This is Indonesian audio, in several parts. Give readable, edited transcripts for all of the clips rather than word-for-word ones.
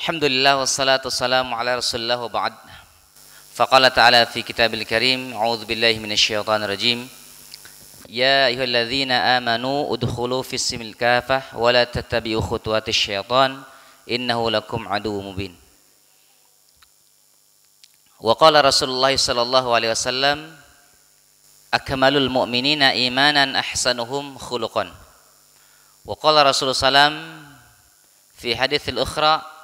Alhamdulillah wassalatu wassalamu ala Rasulillah wa ba'd. Faqala ta'ala fi kitabil karim, a'udzu billahi minasyaitonir rajim. Ya ayyuhalladzina amanu udkhulu fis-silmi kafah wa la tattabi'u khutuwatisy syaitan innahu lakum aduwwum mubin. Wa qala Rasulullah sallallahu alaihi wasallam, akmalul mu'minina imanan ahsanuhum khuluqan. Wa qala Rasulullah sallam fi haditsil ukhra,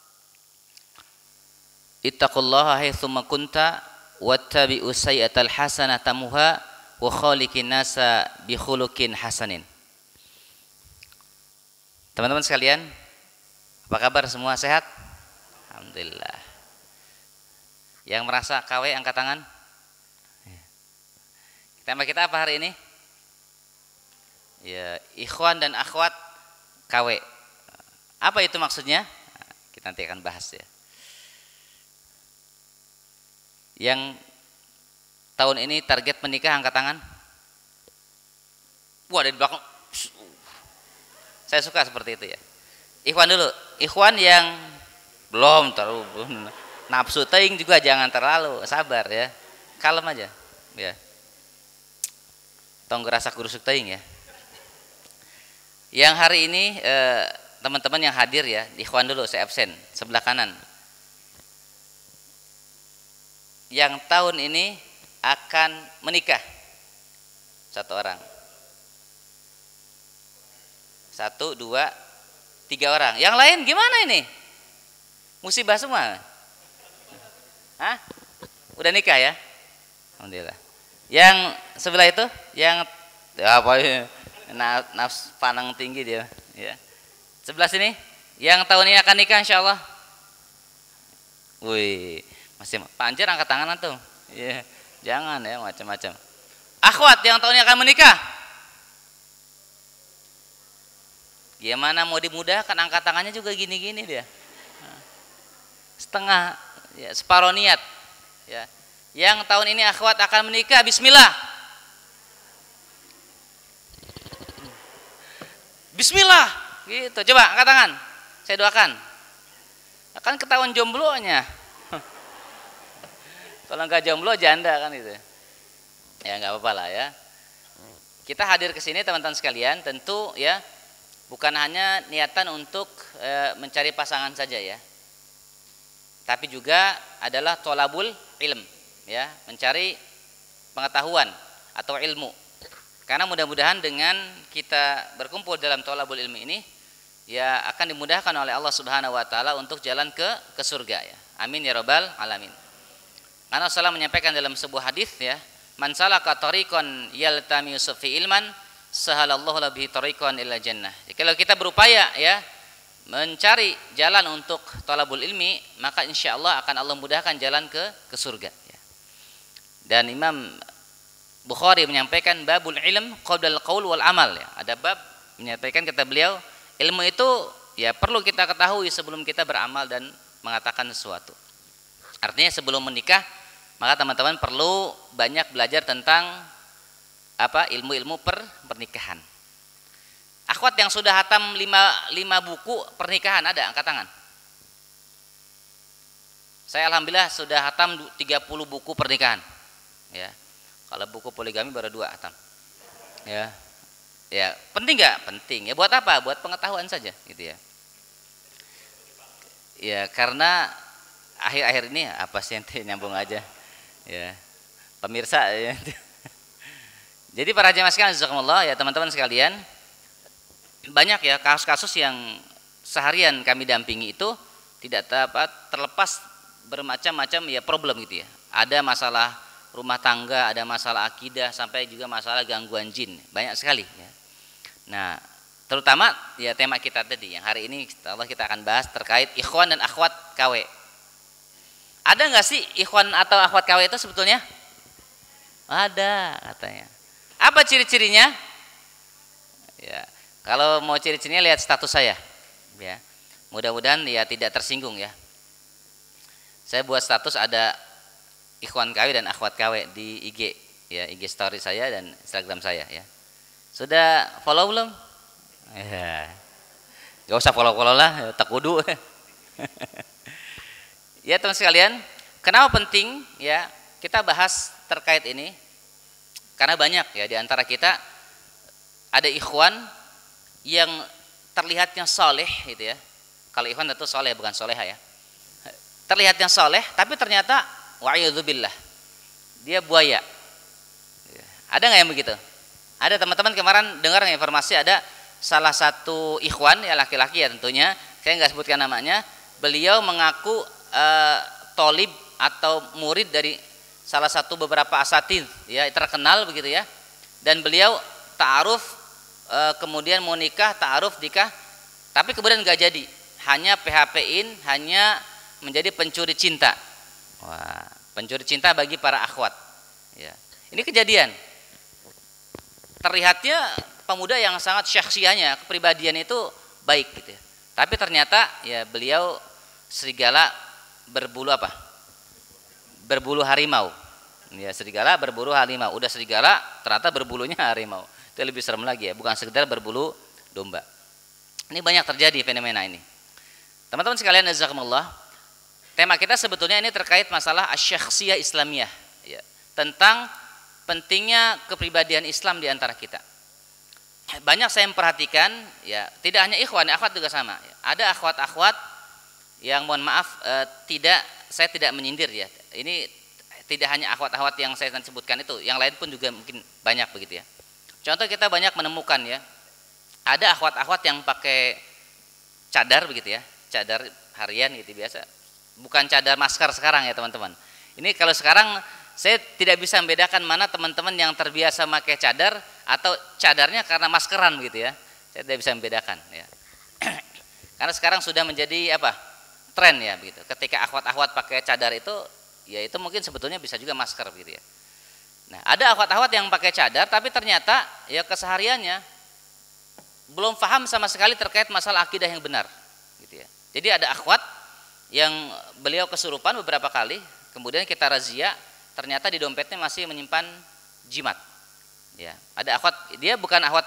ittaqullaha haitsuma kunta wattabi'u sayyi'atal hasanata tamuha wa khaliqin nasa bi khuluqin hasanin. Teman-teman sekalian, apa kabar semua, sehat? Alhamdulillah. Yang merasa KW angkat tangan. Tema kita apa hari ini? Ya, ikhwan dan akhwat KW. Apa itu maksudnya? Kita nanti akan bahas ya. Yang tahun ini target menikah angkat tangan. Wah, ada di belakang. Saya suka seperti itu ya. Ikhwan dulu. Ikhwan yang belum terlalu nafsu teing juga jangan terlalu, sabar ya. Kalem aja. Ya. Tong gerasa kurusuk teing ya. Yang hari ini teman-teman yang hadir ya, ikhwan dulu, saya absen sebelah kanan. Yang tahun ini akan menikah satu orang, 1, 2, 3 orang. Yang lain gimana ini? Musibah semua. Hah? Udah nikah ya? Alhamdulillah. Yang sebelah itu, yang apa ya? Nafs panang tinggi dia. Ya. Sebelah sini, yang tahun ini akan nikah insyaallah. Wih. Masih Pak Anjar angkat tangan antum. Ya, jangan ya macam-macam. Akhwat yang tahun ini akan menikah. Gimana mau dimudahkan, angkat tangannya juga gini-gini dia. Setengah ya, separuh niat. Ya. Yang tahun ini akhwat akan menikah, bismillah. Bismillah. Gitu. Coba angkat tangan. Saya doakan. Akan ketahuan jomblonya. Kalau nggak jomblo janda kan itu. Ya nggak apa-apa lah ya. Kita hadir ke sini teman-teman sekalian tentu ya bukan hanya niatan untuk mencari pasangan saja ya. Tapi juga adalah tholabul ilm ya, mencari pengetahuan atau ilmu. Karena mudah-mudahan dengan kita berkumpul dalam tholabul ilmi ini ya akan dimudahkan oleh Allah Subhanahu wa taala untuk jalan ke surga ya. Amin ya rabbal alamin. Karena Rasulullah menyampaikan dalam sebuah hadis ya, man salaka tariqan yaltamisu fi ilman sahalallahu bihi tariqan ila jannah. Jadi kalau kita berupaya ya mencari jalan untuk thalabul ilmi, maka insyaallah akan Allah mudahkan jalan ke surga ya. Dan Imam Bukhari menyampaikan babul ilm qabla al-qaul wal amal ya. Ada bab menyampaikan kata beliau, ilmu itu ya perlu kita ketahui sebelum kita beramal dan mengatakan sesuatu. Artinya sebelum menikah maka teman-teman perlu banyak belajar tentang apa ilmu-ilmu pernikahan. Akhwat yang sudah hatam 5 buku pernikahan ada angkat tangan. Saya alhamdulillah sudah hatam 30 buku pernikahan. Ya. Kalau buku poligami baru 2 hatam. Ya. Ya, penting enggak? Penting. Ya buat apa? Buat pengetahuan saja gitu ya. Ya, karena akhir-akhir ini apa sih ente nyambung aja ya pemirsa ya. Jadi para jemaah sekalian jazakumullah ya teman-teman sekalian, banyak ya kasus-kasus yang seharian kami dampingi itu tidak dapat terlepas bermacam-macam ya problem gitu ya. Ada masalah rumah tangga, ada masalah akidah, sampai juga masalah gangguan jin, banyak sekali ya. Nah terutama ya tema kita tadi yang hari ini insyaallah kita akan bahas terkait ikhwan dan akhwat KW. Ada nggak sih ikhwan atau akhwat KW itu sebetulnya? Ada katanya. Apa ciri-cirinya? Ya, kalau mau ciri-cirinya lihat status saya. Ya, mudah-mudahan ya tidak tersinggung ya. Saya buat status ada ikhwan KW dan akhwat KW di IG ya, IG story saya dan Instagram saya ya. Sudah follow belum? Ya. Gak usah follow-follow lah, tak kudu. Ya teman sekalian, kenapa penting ya kita bahas terkait ini? Karena banyak ya di antara kita ada ikhwan yang terlihatnya soleh gitu ya. Kalau ikhwan tentu soleh bukan soleha ya. Terlihatnya soleh tapi ternyata wa'iyadzubillah dia buaya. Ada nggak yang begitu? Ada teman-teman kemarin dengar informasi ada salah satu ikhwan ya laki-laki ya tentunya, saya nggak sebutkan namanya, beliau mengaku tolib atau murid dari salah satu beberapa asatidz ya terkenal begitu ya, dan beliau ta'aruf kemudian mau nikah, ta'aruf nikah, tapi kemudian nggak jadi, hanya PHP-in, hanya menjadi pencuri cinta. Wah, pencuri cinta bagi para akhwat ya. Ini kejadian, terlihatnya pemuda yang sangat syakhsiahnya, kepribadian itu baik gitu ya, tapi ternyata ya beliau serigala berbulu apa? Berbulu harimau. Ya, serigala berbulu harimau. Udah serigala ternyata berbulunya harimau. Itu lebih serem lagi ya, bukan sekedar berbulu domba. Ini banyak terjadi fenomena ini. Teman-teman sekalian jazakumullah. Tema kita sebetulnya ini terkait masalah asy-syakhsiyah Islamiyah ya, tentang pentingnya kepribadian Islam di antara kita. Banyak saya memperhatikan ya, tidak hanya ikhwan, akhwat juga sama ya. Ada akhwat-akhwat yang mohon maaf saya tidak menyindir ya. Ini tidak hanya akhwat-akhwat yang saya sebutkan itu, yang lain pun juga mungkin banyak begitu ya. Contoh kita banyak menemukan ya, ada akhwat-akhwat yang pakai cadar begitu ya, cadar harian gitu biasa, bukan cadar masker sekarang ya teman-teman. Ini kalau sekarang saya tidak bisa membedakan mana teman-teman yang terbiasa pakai cadar atau cadarnya karena maskeran begitu ya. Saya tidak bisa membedakan ya. Karena sekarang sudah menjadi apa? Tren ya begitu. Ketika akhwat-akhwat pakai cadar itu, ya itu mungkin sebetulnya bisa juga masker begitu ya. Nah, ada akhwat-akhwat yang pakai cadar tapi ternyata ya kesehariannya belum paham sama sekali terkait masalah akidah yang benar gitu ya. Jadi ada akhwat yang beliau kesurupan beberapa kali, kemudian kita razia, ternyata di dompetnya masih menyimpan jimat. Ya, ada akhwat, dia bukan akhwat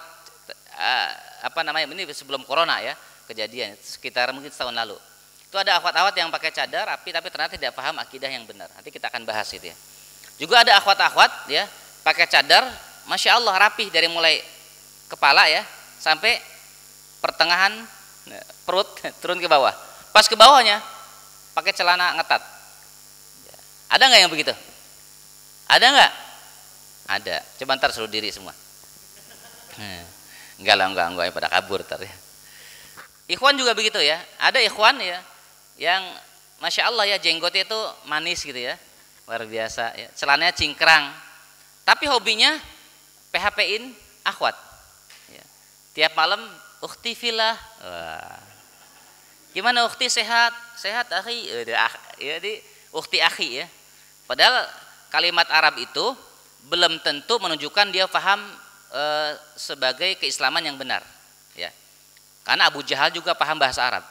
ini sebelum corona ya, kejadian sekitar mungkin setahun lalu. Itu ada akhwat-akhwat yang pakai cadar tapi ternyata tidak paham akidah yang benar. Nanti kita akan bahas itu ya. Juga ada akhwat-akhwat ya pakai cadar, masya Allah rapih dari mulai kepala ya sampai pertengahan perut turun ke bawah. Pas ke bawahnya pakai celana ngetat. Ada nggak yang begitu? Ada nggak? Ada. Coba ntar suruh diri semua. Enggak lah, enggak pada kabur ntar ya. Ikhwan juga begitu ya. Ada ikhwan ya yang masya Allah ya jenggotnya itu manis gitu ya, luar biasa ya. Celananya cingkrang, tapi hobinya PHP-in akhwat ya. Tiap malam ukhti fillah, gimana ukhti, sehat akhi ya, di ukhti akhi ya. Padahal kalimat Arab itu belum tentu menunjukkan dia paham sebagai keislaman yang benar ya. Karena Abu Jahal juga paham bahasa Arab.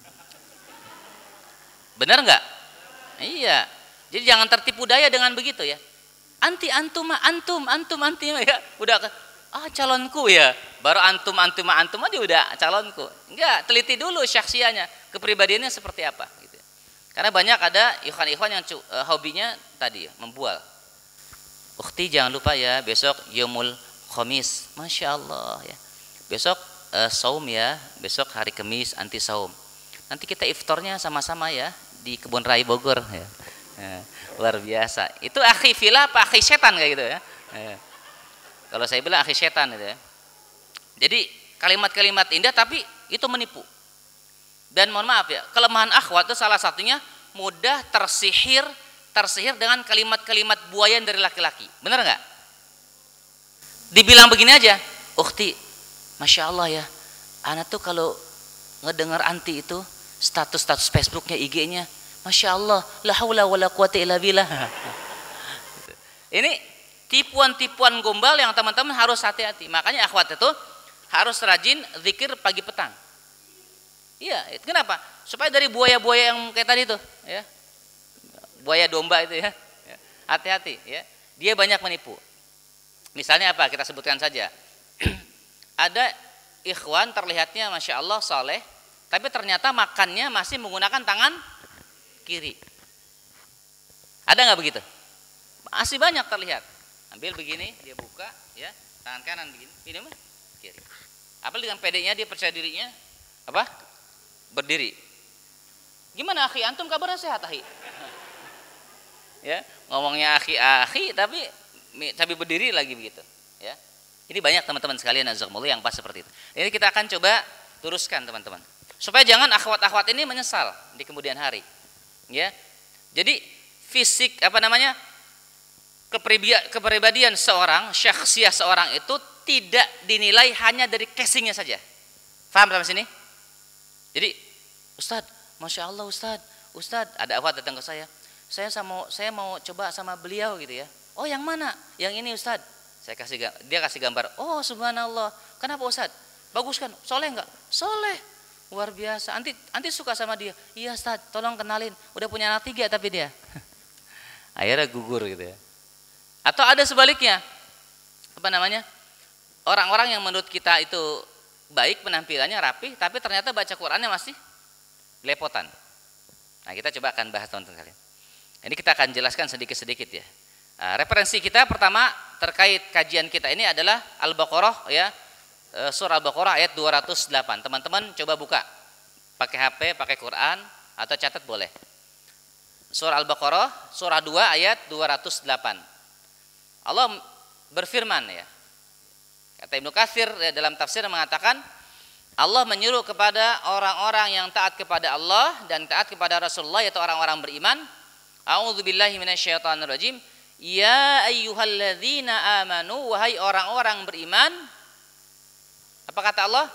Benar enggak? Iya. Jadi jangan tertipu daya dengan begitu ya. Antum ya. Udah calonku ya. Baru antum aja udah calonku. Enggak, teliti dulu syakhsianya, kepribadiannya seperti apa gitu. Karena banyak ada ikhwan-ikhwan yang hobinya tadi ya, membual. Ukhti jangan lupa ya, besok Yaumul Khamis. Masya Allah ya. Besok saum ya, besok hari Kamis anti saum. Nanti kita iftarnya sama-sama ya di Kebun Raya Bogor ya. Luar biasa. Itu akhi fillah apa akhi setan kayak gitu ya. Kalau saya bilang akhi setan gitu ya. Jadi kalimat-kalimat indah tapi itu menipu. Dan mohon maaf ya, kelemahan akhwat itu salah satunya mudah tersihir dengan kalimat-kalimat buayan dari laki-laki. Benar nggak? Dibilang begini aja, ukhti, masya Allah ya, anak tuh kalau ngedengar anti itu status Facebooknya, IG-nya, masya Allah, la haula wala quwata illa billah. Ini tipuan-tipuan gombal yang teman-teman harus hati-hati. Makanya akhwat itu harus rajin zikir pagi petang. Iya, kenapa? Supaya dari buaya-buaya yang kayak tadi tuh, ya, buaya domba itu ya, hati-hati ya. Dia banyak menipu. Misalnya apa? Kita sebutkan saja. Ada ikhwan terlihatnya masya Allah saleh, tapi ternyata makannya masih menggunakan tangan kiri. Ada nggak begitu? Masih banyak terlihat. Ambil begini, dia buka, ya, tangan kanan begini, minum kiri. Apalagi dengan pedenya dia percaya dirinya, apa? Berdiri. Gimana akhi, antum kabarnya sehat akhi? Ya, ngomongnya akhi tapi berdiri lagi begitu, ya. Ini banyak teman-teman sekalian jazakumullah yang pas seperti itu. Ini kita akan coba teruskan teman-teman. Supaya jangan akhwat-akhwat ini menyesal di kemudian hari. Ya. Jadi fisik kepribadian seorang, syakhsiyah seorang itu tidak dinilai hanya dari casingnya saja. Paham sampai sini? Jadi, Ustadz, Masya Allah Ustadz, ada akhwat datang ke saya mau coba sama beliau gitu ya. Oh yang mana? Yang ini Ustadz. Dia kasih gambar. Oh subhanallah. Kenapa Ustadz? Bagus kan? Soleh enggak? Soleh. Luar biasa. Anti suka sama dia. Iya Ustadz, tolong kenalin. Udah punya anak 3 tapi dia. Akhirnya gugur gitu ya. Atau ada sebaliknya, orang-orang yang menurut kita itu baik penampilannya, rapih, tapi ternyata baca Qurannya masih belepotan. Nah kita coba akan bahas teman-teman sekalian. Ini kita akan jelaskan sedikit-sedikit ya. Referensi kita pertama terkait kajian kita ini adalah Al-Baqarah ya, surah Al-Baqarah ayat 208. Teman-teman coba buka, pakai HP, pakai Quran atau catat boleh. Surah Al-Baqarah surah 2 ayat 208. Allah berfirman ya, kata Ibnu Katsir ya, dalam tafsir mengatakan Allah menyuruh kepada orang-orang yang taat kepada Allah dan taat kepada Rasulullah, yaitu orang-orang beriman. A'udzubillahi minasyaitonirrajim. Ya ayyuhalladzina amanu, wahai orang-orang beriman. Apa kata Allah?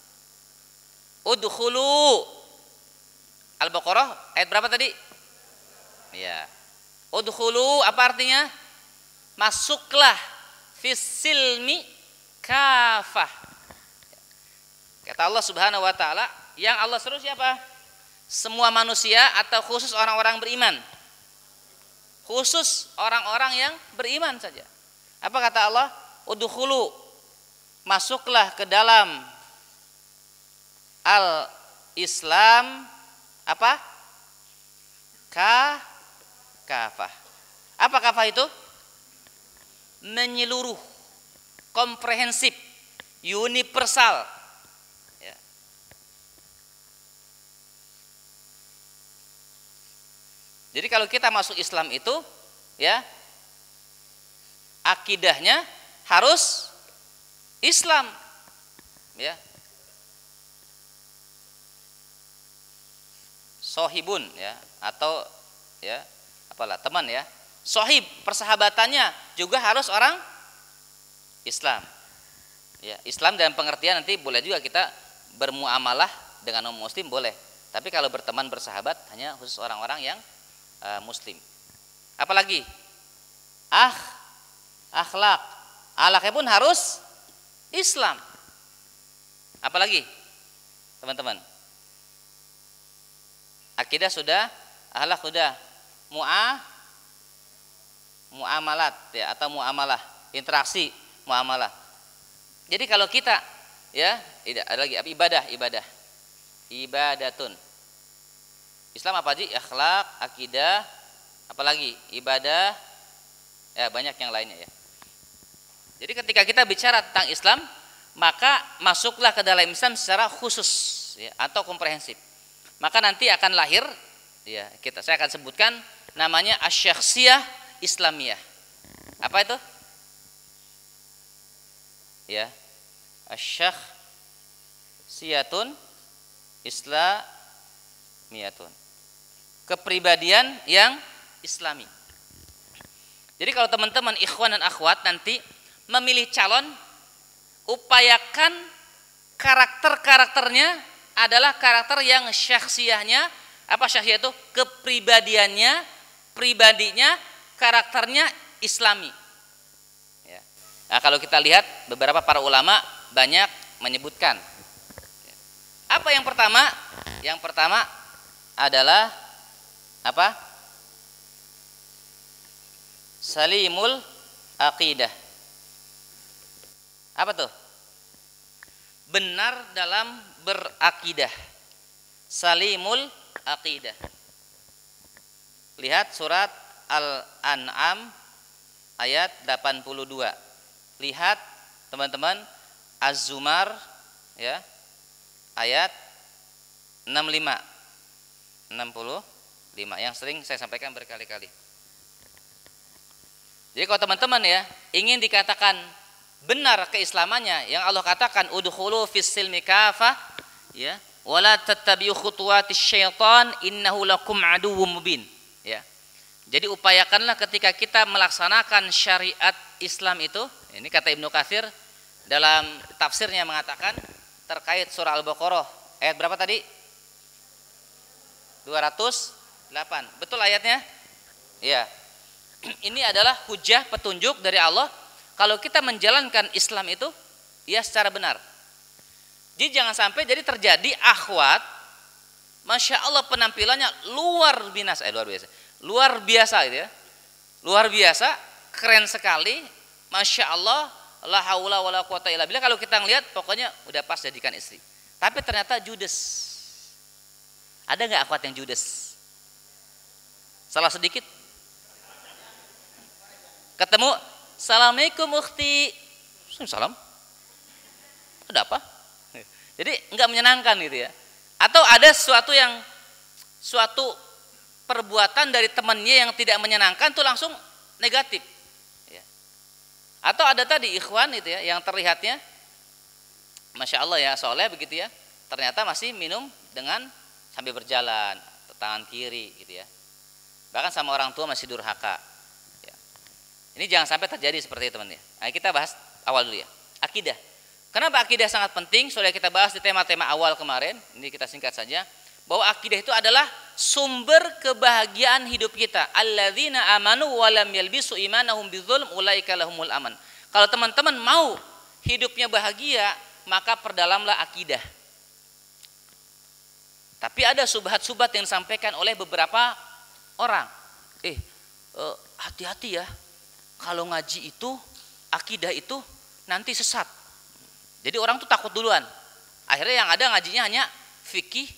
Udkhulu. Al-Baqarah ayat berapa tadi? Ya. Udkhulu apa artinya? Masuklah fis silmi kafah. Kata Allah Subhanahu wa taala, yang Allah seru siapa? Semua manusia atau khusus orang-orang beriman? Khusus orang-orang yang beriman saja. Apa kata Allah? Udkhulu, masuklah ke dalam al-Islam apa? Kafah. Apa kafah itu? Menyeluruh, komprehensif, universal. Ya. Jadi kalau kita masuk Islam itu, ya, akidahnya harus Islam, ya. Sohibun, ya, atau ya, apalah teman ya. Sohib, persahabatannya juga harus orang Islam. Ya, Islam dalam pengertian nanti boleh juga kita bermuamalah dengan non muslim boleh. Tapi kalau berteman bersahabat hanya khusus orang-orang yang muslim. Apalagi akhlak. Akhlaknya pun harus Islam. Apalagi teman-teman? Akidah sudah, akhlak sudah, muamalat ya, atau muamalah, interaksi muamalah. Jadi kalau kita ya, ada lagi ibadatun. Islam apa sih? Akhlak, akidah, apalagi ibadah, ya banyak yang lainnya ya. Jadi ketika kita bicara tentang Islam, maka masuklah ke dalam Islam secara khusus ya, atau komprehensif. Maka nanti akan lahir ya, saya akan sebutkan namanya asy-syakhsiyah Islamiyah. Apa itu? Ya, asy-syakhsiyatun islamiyatun. Kepribadian yang Islami. Jadi kalau teman-teman ikhwan dan akhwat nanti memilih calon, upayakan karakter-karakternya adalah karakter yang syakhsiyahnya, apa syakhsiyah itu? Kepribadiannya, pribadinya, karakternya Islami. Ya. Nah, kalau kita lihat beberapa para ulama banyak menyebutkan. Apa yang pertama? Yang pertama adalah apa? Salimul aqidah. Apa tuh? Benar dalam berakidah. salimul aqidah. Lihat surat Al-An'am ayat 82. Lihat teman-teman Az-Zumar ya, ayat 65 yang sering saya sampaikan berkali-kali. Jadi kalau teman-teman ya ingin dikatakan benar keislamannya, yang Allah katakan udkhulu fis silmi kafah ya, wala tattabi'u khutuwatis syaitan innahu lakum aduwwum mubin ya. Jadi upayakanlah ketika kita melaksanakan syariat Islam itu, ini kata Ibnu Katsir dalam tafsirnya mengatakan terkait surah Al-Baqarah ayat berapa tadi? 208. Betul ayatnya? Ya. Ini adalah hujah petunjuk dari Allah kalau kita menjalankan Islam itu ya secara benar. Jadi jangan sampai jadi terjadi akhwat, Masya Allah penampilannya luar biasa gitu ya, luar biasa, keren sekali, Masya Allah, la haula wala quwata illa billah. Kalau kita ngelihat pokoknya udah pas jadikan istri, tapi ternyata judes. Ada nggak akhwat yang judes? Salah sedikit ketemu, assalamualaikum ukhti, salam, ada apa? Jadi nggak menyenangkan gitu ya. Atau ada suatu perbuatan dari temannya yang tidak menyenangkan tuh langsung negatif ya. Atau ada tadi ikhwan itu ya, yang terlihatnya Masya Allah ya soleh begitu ya, ternyata masih minum dengan sambil berjalan tangan kiri gitu ya, bahkan sama orang tua masih durhaka ya. Ini jangan sampai terjadi seperti itu teman ya. Nah, kita bahas awal dulu ya, akidah. Kenapa akidah sangat penting? Sudah kita bahas di tema-tema awal kemarin. Ini kita singkat saja, bahwa akidah itu adalah sumber kebahagiaan hidup kita. Alladzina amanu wa lam yalbisu imanahum bidzulm ulaika lahumul aman. Kalau teman-teman mau hidupnya bahagia, maka perdalamlah akidah. Tapi ada subhat-subhat yang disampaikan oleh beberapa orang. Hati-hati ya, kalau ngaji itu, akidah itu nanti sesat. Jadi orang tuh takut duluan. Akhirnya yang ada ngajinya hanya fikih.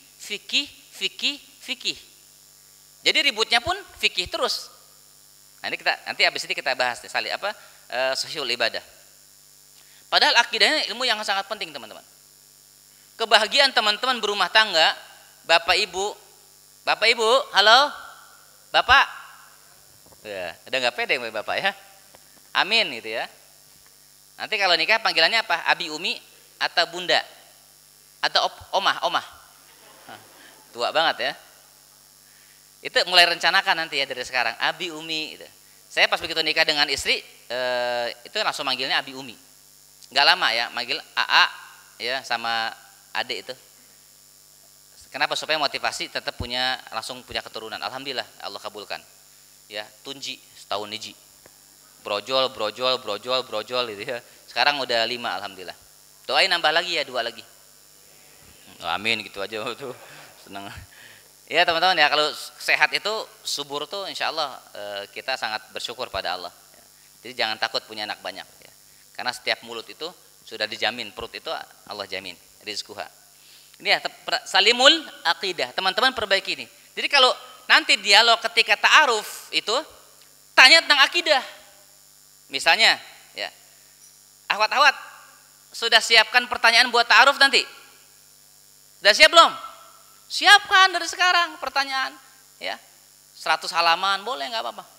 Jadi ributnya pun fikih terus. Nanti habis ini kita bahas sahihul ibadah. Padahal akidahnya ilmu yang sangat penting teman-teman. Kebahagiaan teman-teman berumah tangga, Bapak Ibu, halo, Bapak, ya, ada nggak pede Bapak ya? Amin gitu ya. Nanti kalau nikah panggilannya apa? Abi, Umi, atau Bunda, atau Omah. Tua banget ya. Itu mulai rencanakan nanti ya dari sekarang, Abi, Umi gitu. Saya pas begitu nikah dengan istri itu langsung manggilnya Abi, Umi. Nggak lama ya, manggil AA ya sama adik itu. Kenapa? Supaya motivasi tetap langsung punya keturunan. Alhamdulillah Allah kabulkan. Ya, Tunji setahun niji. Brojol gitu ya. Sekarang udah 5 alhamdulillah. Doain nambah lagi ya, 2 lagi. Amin gitu aja tuh. Senang. Ya teman-teman ya, kalau sehat itu subur tuh insya Allah kita sangat bersyukur pada Allah. Jadi jangan takut punya anak banyak ya. Karena setiap mulut itu sudah dijamin, perut itu Allah jamin rizquha. Ini ya salimul aqidah. Teman-teman perbaiki ini. Jadi kalau nanti dialog ketika ta'aruf itu tanya tentang akidah. Misalnya ya, akhwat sudah siapkan pertanyaan buat ta'aruf nanti? Sudah siap belum? Siapkan dari sekarang pertanyaan ya. 100 halaman boleh, nggak apa-apa.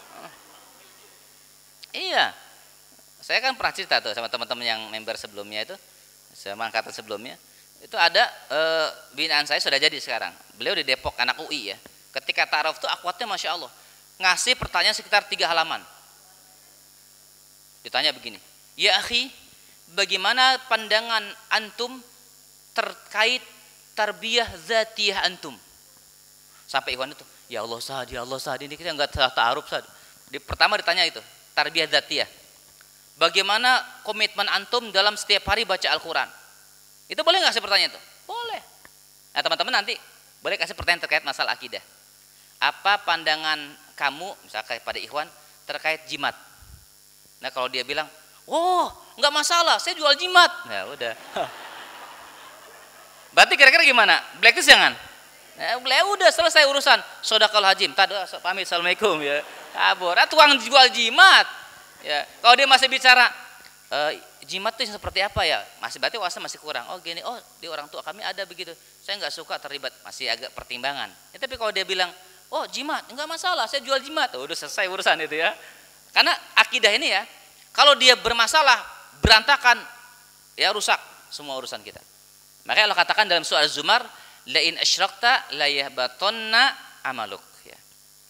Iya, saya kan pernah cerita tuh sama teman-teman yang member sebelumnya itu, sama angkatan sebelumnya itu ada binaan saya sudah jadi sekarang. Beliau di Depok, anak UI ya. Ketika ta'aruf tuh akhwatnya Masya Allah ngasih pertanyaan sekitar 3 halaman. Ditanya begini, ya akhi, bagaimana pandangan antum terkait tarbiyah zatiyah antum? Sampai ikhwan itu, ya Allah Sa'ad, ini kita enggak ta'aruf Sa'ad. Pertama ditanya itu, tarbiyah zatiyah. Bagaimana komitmen antum dalam setiap hari baca Al-Quran? Itu boleh nggak sih pertanyaan itu? Boleh. Nah teman-teman nanti boleh kasih pertanyaan terkait masalah akidah. Apa pandangan kamu, misalkan pada ikhwan, terkait jimat? Nah kalau dia bilang, oh nggak masalah, saya jual jimat. Nah udah. Berarti kira-kira gimana? Blacklist jangan. Udah selesai urusan. Sodaqal hajim. Tadi pamit, assalamualaikum ya. Kabur. Tukang jual jimat. Ya, kalau dia masih bicara jimat itu seperti apa ya? Masih berarti wawasan masih kurang. Oh gini, oh di orang tua kami ada begitu. Saya nggak suka terlibat, masih agak pertimbangan. Ya, tapi kalau dia bilang, oh jimat, nggak masalah, saya jual jimat. Oh, udah selesai urusan itu ya. Karena akidah ini ya, kalau dia bermasalah, berantakan, ya rusak semua urusan kita. Makanya Allah katakan dalam surah Az-Zumar, la in asyrakta la yahbatanna amaluk. Ya.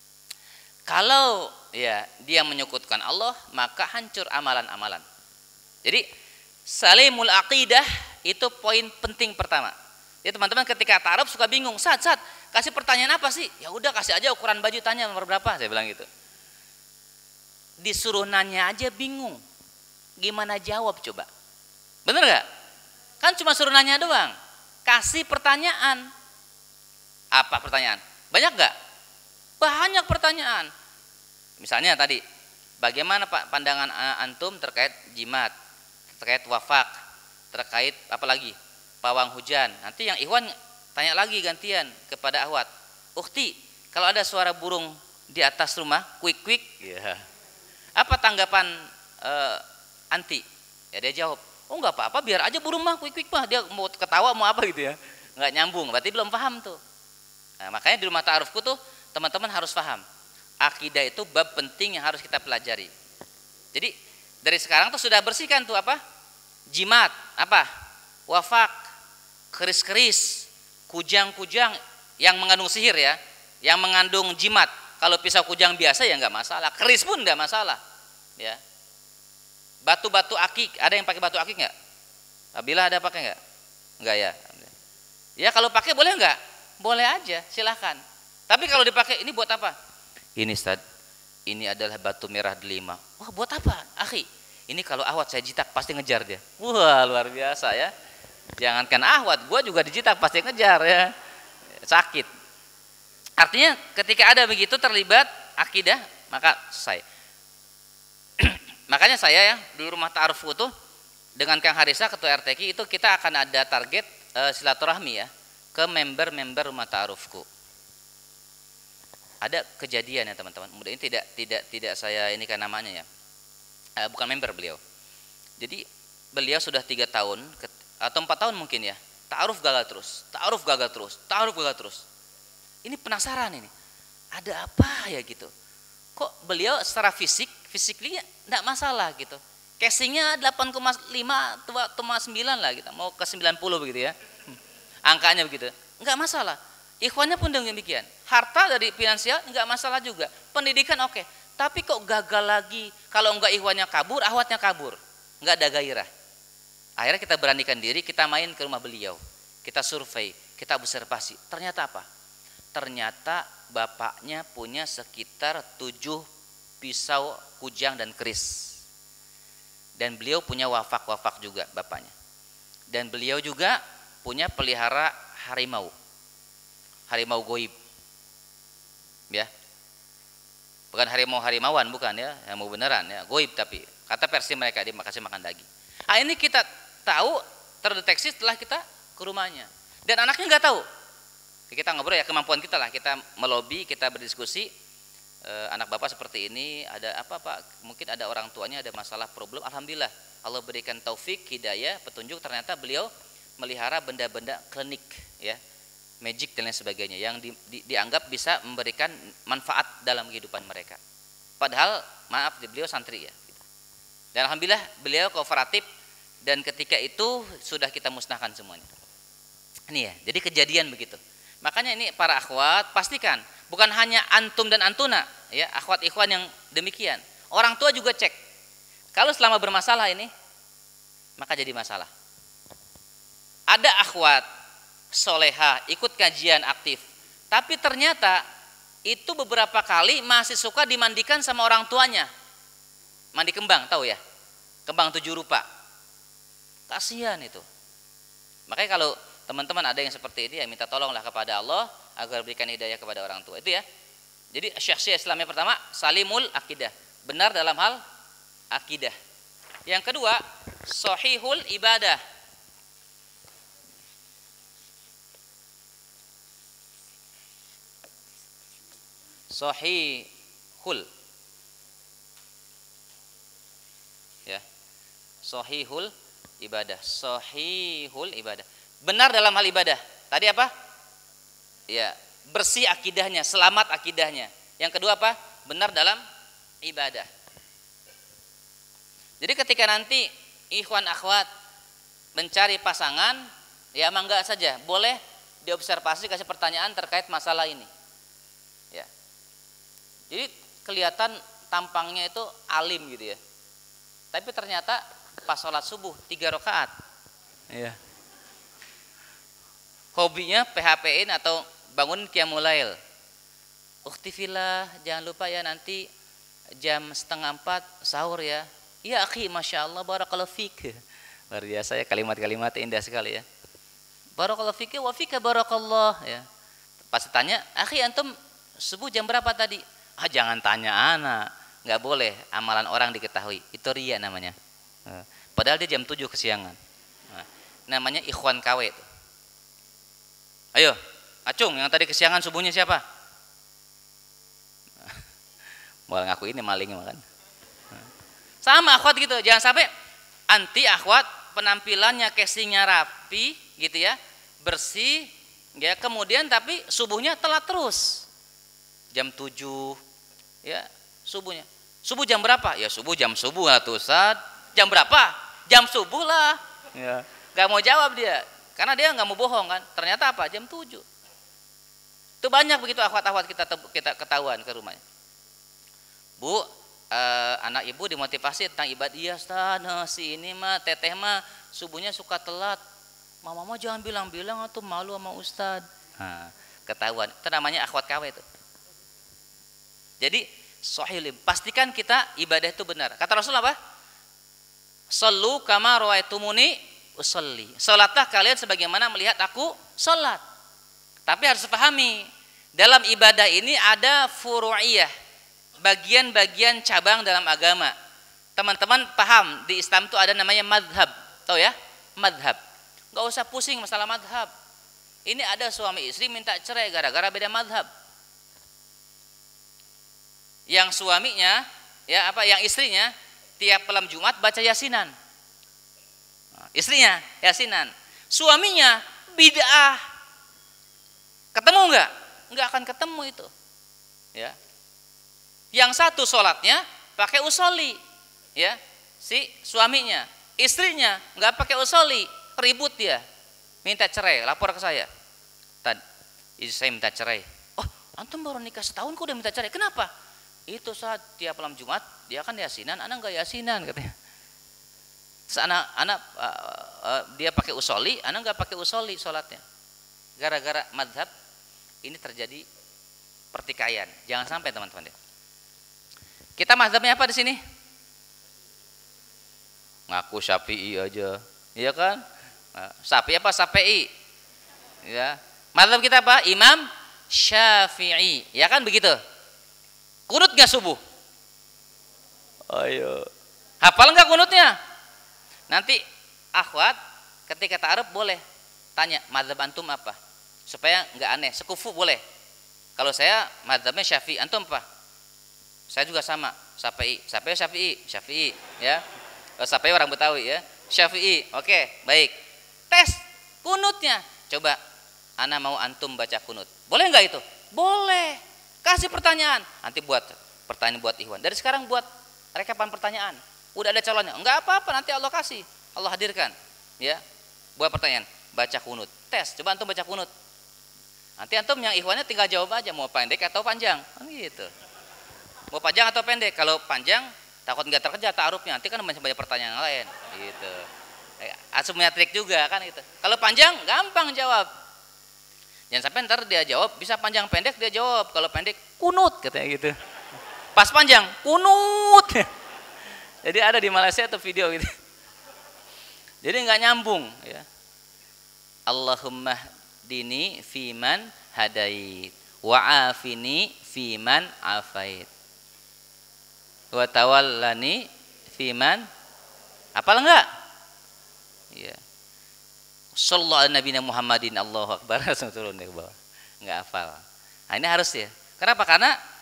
Kalau ya dia menyekutukan Allah, maka hancur amalan-amalan. Jadi salimul aqidah itu poin penting pertama. Jadi teman-teman ketika ta'aruf suka bingung, Sat, kasih pertanyaan apa sih? Ya udah kasih aja ukuran baju, tanya nomor berapa, saya bilang gitu. Disuruh nanya aja bingung. Gimana jawab coba? Bener gak? Kan cuma suruh nanya doang. Kasih pertanyaan. Apa pertanyaan? Banyak gak? Banyak pertanyaan. Misalnya tadi, bagaimana Pak pandangan antum terkait jimat, terkait wafak, terkait apa lagi? Pawang hujan. Nanti yang ikhwan tanya lagi gantian kepada akhwat. Ukhti, kalau ada suara burung di atas rumah, kuik-kuik, ya. Apa tanggapan anti? Ya dia jawab, oh enggak apa-apa, biar aja burung mah kuik-kuik mah, dia mau ketawa mau apa gitu ya. Enggak nyambung, berarti belum paham tuh. Nah, makanya di rumah ta'arufku tuh teman-teman harus paham. Akidah itu bab penting yang harus kita pelajari. Jadi dari sekarang tuh sudah bersihkan tuh apa? Jimat, apa? Wafak, keris-keris, kujang-kujang yang mengandung sihir ya, yang mengandung jimat. Kalau pisau kujang biasa ya nggak masalah, keris pun nggak masalah. Ya. Batu-batu akik, ada yang pakai batu akik nggak? Abila ada pakai nggak? Nggak ya. Ya kalau pakai boleh nggak? Boleh aja, silahkan. Tapi kalau dipakai ini buat apa? Ini Ustaz, ini adalah batu merah delima. Wah buat apa? Akhi, ini kalau ahwat saya jitak pasti ngejar dia. Wah luar biasa ya. Jangankan ahwat, gua juga dijitak pasti ngejar ya. Sakit. Artinya ketika ada begitu terlibat akidah, maka selesai. Makanya saya ya di rumah ta'arufku tuh dengan Kang Harisa ketua RTQ itu kita akan ada target silaturahmi ya ke member-member rumah ta'arufku. Ada kejadian ya teman-teman. Mudah ini tidak saya ini kan namanya ya. Bukan member beliau. Jadi beliau sudah 3 tahun atau 4 tahun mungkin ya. Ta'aruf gagal terus. Ini penasaran ini. Ada apa ya gitu. Kok beliau secara fisiknya enggak masalah gitu. Casingnya 8,5 9 lah gitu. Mau ke 90 begitu ya. Angkanya begitu. Enggak masalah. Ikhwannya pun demikian. Harta dari finansial enggak masalah juga. Pendidikan oke. Tapi kok gagal lagi? Kalau enggak ikhwannya kabur, ahwatnya kabur. Enggak ada gairah. Akhirnya kita beranikan diri, kita main ke rumah beliau. Kita survei, kita observasi. Ternyata apa? Ternyata bapaknya punya sekitar 7 pisau kujang dan keris. Dan beliau punya wafak juga bapaknya. Dan beliau juga punya pelihara harimau. Harimau goib. Ya. Bukan harimauan bukan ya, harimau beneran ya, goib tapi kata versi mereka dia kasih makan daging. Ini kita tahu terdeteksi setelah kita ke rumahnya. Dan anaknya nggak tahu. Kita ngobrol ya kemampuan kita lah, kita melobi, kita berdiskusi. Anak bapak seperti ini ada apa Pak? Mungkin ada orang tuanya ada masalah problem. Alhamdulillah Allah berikan taufik, hidayah, petunjuk. Ternyata beliau melihara benda-benda klinik ya, magic dan lain sebagainya yang dianggap bisa memberikan manfaat dalam kehidupan mereka. Padahal maaf beliau santri ya. Dan alhamdulillah beliau kooperatif dan ketika itu sudah kita musnahkan semuanya. Ini ya, jadi kejadian begitu. Makanya ini para akhwat pastikan bukan hanya antum dan antuna ya, akhwat ikhwan yang demikian. Orang tua juga cek. Kalau selama bermasalah ini maka jadi masalah. Ada akhwat soleha ikut kajian aktif, tapi ternyata itu beberapa kali masih suka dimandikan sama orang tuanya. Mandi kembang, tahu ya? Kembang 7 rupa. Kasihan itu. Makanya kalau teman-teman ada yang seperti ini ya minta tolonglah kepada Allah agar berikan hidayah kepada orang tua. Itu ya. Jadi syakhsiyah Islamnya pertama salimul akidah, benar dalam hal akidah. Yang kedua, sahihul ibadah. Sahihul. Ya. Sahihul ibadah. Sahihul ibadah. Benar dalam hal ibadah. Tadi apa? Ya, bersih akidahnya, selamat akidahnya. Yang kedua apa? Benar dalam ibadah. Jadi ketika nanti ikhwan akhwat mencari pasangan, ya mangga saja, boleh diobservasi, kasih pertanyaan terkait masalah ini. Ya. Jadi kelihatan tampangnya itu alim gitu ya. Tapi ternyata pas sholat subuh 3 rakaat. Iya. Hobinya PHP-in atau bangun qiyamul lail. Ukhti fillah, jangan lupa ya nanti jam 3:30 sahur ya. Ya akhi, masya Allah, barakallahu fik. Luar biasa ya, kalimat-kalimat indah sekali ya. Barakallahu fik wa fika barakallah ya. Pas tanya, akhi antum subuh jam berapa tadi? Ah jangan tanya anak, nggak boleh amalan orang diketahui. Itu riya namanya. Padahal dia jam 7 kesiangan. Namanya ikhwan KW itu. Ayo, Acung, yang tadi kesiangan subuhnya siapa? Malah ngaku ini malingnya makan. Sama akhwat gitu, jangan sampai anti akhwat penampilannya casingnya rapi gitu ya, bersih ya, kemudian tapi subuhnya telat terus. Jam 7 ya subuhnya. Subuh jam berapa? Ya subuh jam subuh lah tuh Ustaz. Jam berapa? Jam subuh lah. Ya. Gak mau jawab dia, karena dia nggak mau bohong kan. Ternyata apa? Jam 7. Itu banyak begitu akhwat-akhwat kita ketahuan ke rumahnya. Bu, anak ibu dimotivasi tentang ibadah. Iya Ustaz, nah, si ini mah teteh mah subuhnya suka telat. Mama mah jangan bilang-bilang atau malu sama Ustaz. Nah, ketahuan. Itu namanya akhwat KW itu. Jadi sahih, pastikan kita ibadah itu benar. Kata Rasul apa? Sallu kama ra'aitumuni usolli. Salatlah kalian sebagaimana melihat aku salat. Tapi harus pahami, dalam ibadah ini ada furu'iyah, bagian-bagian cabang dalam agama. Teman-teman paham, di Islam itu ada namanya madhab. Tahu ya? Madhab. Gak usah pusing masalah madhab. Ini ada suami istri minta cerai gara-gara beda madhab. Yang suaminya, ya apa? Yang istrinya tiap malam Jumat baca yasinan. Istrinya yasinan. Suaminya bid'ah. Ketemu enggak? Enggak akan ketemu itu. Ya. Yang satu sholatnya pakai usolli, ya, si suaminya, istrinya nggak pakai usolli, ribut dia, minta cerai, lapor ke saya. Tadi saya minta cerai. Oh, antum baru nikah setahun kok udah minta cerai? Kenapa? Itu saat tiap malam Jumat dia kan yasinan, anak nggak yasinan katanya. Terus anak dia pakai usolli, anak nggak pakai usolli sholatnya. Gara-gara madhab ini terjadi pertikaian. Jangan sampai teman-teman. Kita mazhabnya apa di sini? Ngaku Syafi'i aja, iya kan? Syafi'i apa Syafi'i? Ya. Mazhab kita apa? Imam Syafi'i, ya kan begitu? Kunut nggak subuh? Ayo. Hafal nggak kunutnya? Nanti akhwat ketika ta'aruf boleh tanya mazhab antum apa? Supaya nggak aneh. Sekufu boleh. Kalau saya mazhabnya Syafi'i, antum apa? Saya juga sama, Syafi'i, ya. Syafi'i orang Betawi ya. Syafi'i, oke, baik. Tes kunutnya. Coba, ana mau antum baca kunut. Boleh nggak itu? Boleh. Kasih pertanyaan. Nanti buat pertanyaan buat Ikhwan. Dari sekarang buat rekapan pertanyaan. Udah ada calonnya. Enggak apa-apa, nanti Allah kasih. Allah hadirkan. Ya. Buat pertanyaan, baca kunut. Tes, coba antum baca kunut. Nanti antum yang Ikhwannya tinggal jawab aja mau pendek atau panjang. Kan gitu. Mau panjang atau pendek? Kalau panjang takut nggak terkejar ta'arufnya, nanti kan masih banyak pertanyaan yang lain gitu. Asumnya trik juga kan gitu. Kalau panjang gampang jawab. Jangan sampai ntar dia jawab bisa panjang pendek, dia jawab kalau pendek kunut katanya gitu. Pas panjang kunut. Jadi ada di Malaysia tuh video gitu. Jadi nggak nyambung ya. Allahumma dini fiman hadait wa afini fiman afait wa tawallani fiman, apal enggak? Iya. Sallallahu ala nabiyina Muhammadin, Allahu akbar, langsung turun ke bawah. Enggak hafal. Nah, ini harus ya. Kenapa? Karena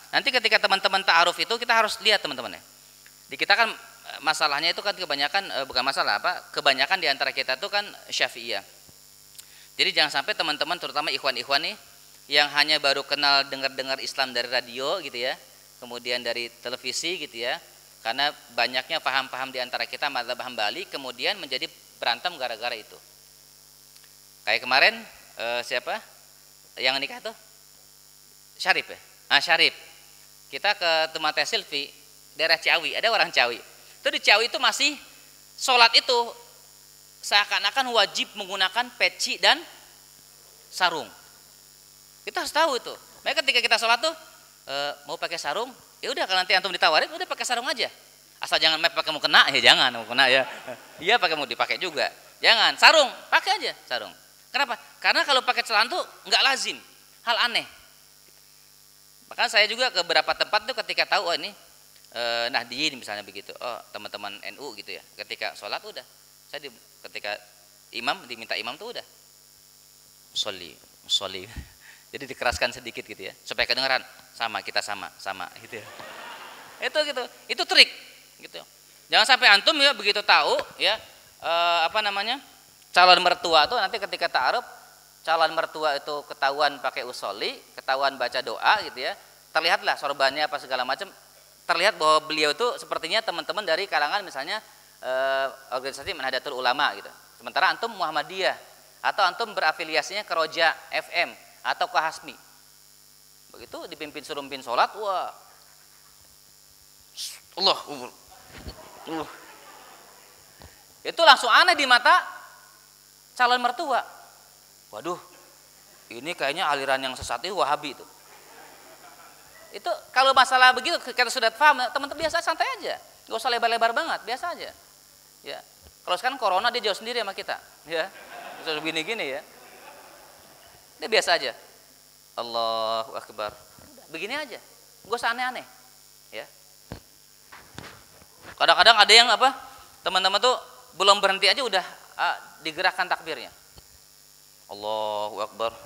nanti ketika teman-teman ta'aruf itu kita harus lihat teman-teman ya. Di kita kan masalahnya itu kan kebanyakan bukan masalah kebanyakan di antara kita itu kan Syafi'iyah. Jadi jangan sampai teman-teman terutama ikhwan-ikhwan nih yang hanya baru kenal dengar-dengar Islam dari radio gitu ya, kemudian dari televisi gitu ya. Karena banyaknya paham-paham di antara kita mazhab Hambali kemudian menjadi berantem gara-gara itu. Kayak kemarin siapa yang nikah tuh? Syarif ya? Syarif. Kita ke Tumate Silvi, daerah Ciawi, ada orang Ciawi. Itu di Ciawi itu masih sholat itu seakan-akan wajib menggunakan peci dan sarung. Kita harus tahu itu. Makanya ketika kita sholat tuh mau pakai sarung, ya udah kalau nanti antum ditawarin udah pakai sarung aja. Asal jangan pakai mau kena, ya jangan mau kena ya. Iya pakai mau dipakai juga. Jangan, sarung, pakai aja sarung. Kenapa? Karena kalau pakai celana tuh nggak lazim, hal aneh. Makanya saya juga ke beberapa tempat tuh ketika tahu ini Nahdien misalnya begitu, teman-teman NU gitu ya, ketika sholat udah, ketika diminta imam tuh udah, sholli, jadi dikeraskan sedikit gitu ya, supaya kedengaran kita sama gitu ya, itu trik gitu. Jangan sampai antum ya begitu tahu ya calon mertua tuh nanti ketika ta'aruf, calon mertua itu ketahuan pakai usolli, ketahuan baca doa gitu ya, terlihatlah sorbannya apa segala macam. Terlihat bahwa beliau itu sepertinya teman-teman dari kalangan misalnya organisasi Nahdlatul Ulama gitu. Sementara antum Muhammadiyah atau antum berafiliasinya ke Roja FM atau ke Hasmi. Begitu dipimpin suruh pimpin sholat, wah, Allah, itu langsung aneh di mata calon mertua. Waduh, ini kayaknya aliran yang sesat itu Wahabi itu. Itu kalau masalah begitu kita sudah paham, teman-teman biasa santai aja, nggak usah lebar-lebar banget, biasa aja. Ya, kalau sekarang corona dia jauh sendiri sama kita, ya, sudah gini-gini ya, dia biasa aja. Allahu Akbar, begini aja, nggak usah aneh-aneh. Ya, kadang-kadang ada yang teman-teman tuh belum berhenti aja udah digerakkan takbirnya. Allahu Akbar.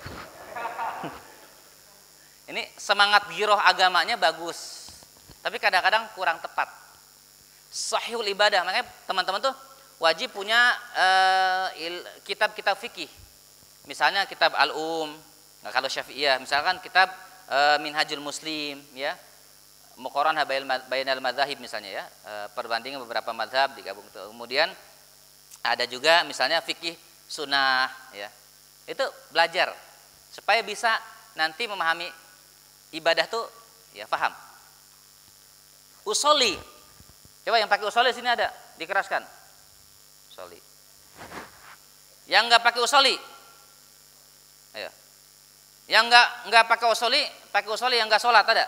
Ini semangat giroh agamanya bagus, tapi kadang-kadang kurang tepat. Sahihul ibadah, makanya teman-teman tuh wajib punya kitab-kitab fikih. Misalnya kitab kalau Syafi'iyah, misalkan kitab Minhajul Muslim, ya, Muqaran Bainal Madzahib misalnya ya, perbandingan beberapa mazhab digabung. Kemudian ada juga misalnya fikih sunnah, ya, itu belajar supaya bisa nanti memahami ibadah tuh ya paham. Usolli, coba yang pakai usolli sini ada, dikeraskan. Usolli. Yang nggak pakai usolli, ayo. Yang nggak pakai usolli yang nggak sholat ada.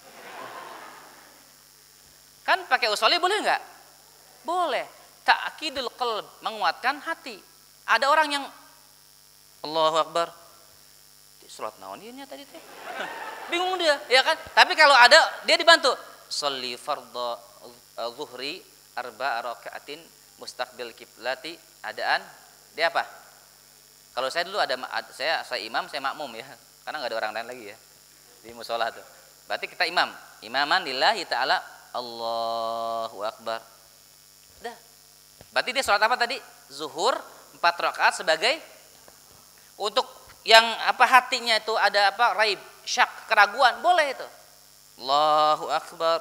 Kan pakai usolli boleh nggak? Boleh. Ta'kidul qalb, menguatkan hati. Ada orang yang Allahu Akbar, sholat naon ieu tadi teh. Bingung dia, ya kan? Tapi kalau ada dia dibantu. Sholli fardhu zuhri arba'a raka'atin mustaqbil kiblati, adaan dia apa? Kalau saya dulu saya imam, saya makmum ya. Karena enggak ada orang lain lagi ya di mushola tuh. Berarti kita imaman lillahi ta'ala, Allahu Akbar. Udah. Berarti dia sholat apa tadi? Zuhur 4 rakaat sebagai untuk yang hatinya itu ada raib, syak, keraguan, boleh itu. Allahu Akbar.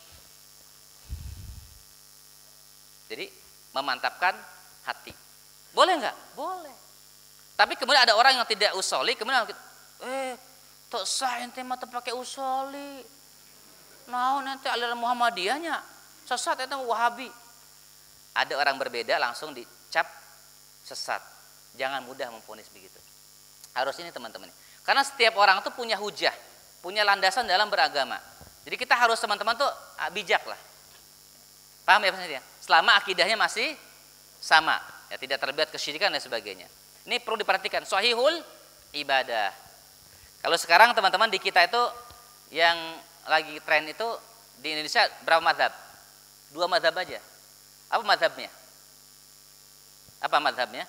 Jadi memantapkan hati. Boleh enggak? Boleh. Tapi kemudian ada orang yang tidak usolli, kemudian tok sah ente mah teu pake usolli. Naon ente aliran Muhammadiyahnya? Sesat eta Wahabi. Ada orang berbeda langsung dicap sesat. Jangan mudah memvonis begitu. Harus ini teman-teman. Karena setiap orang tuh punya hujah, punya landasan dalam beragama. Jadi kita harus teman-teman tuh bijak lah. Paham ya maksudnya? Selama akidahnya masih sama, ya tidak terlibat kesyirikan dan sebagainya. Ini perlu diperhatikan. Shahihul ibadah. Kalau sekarang teman-teman di kita itu yang lagi tren itu di Indonesia berapa mazhab? 2 mazhab aja. Apa mazhabnya? Apa mazhabnya?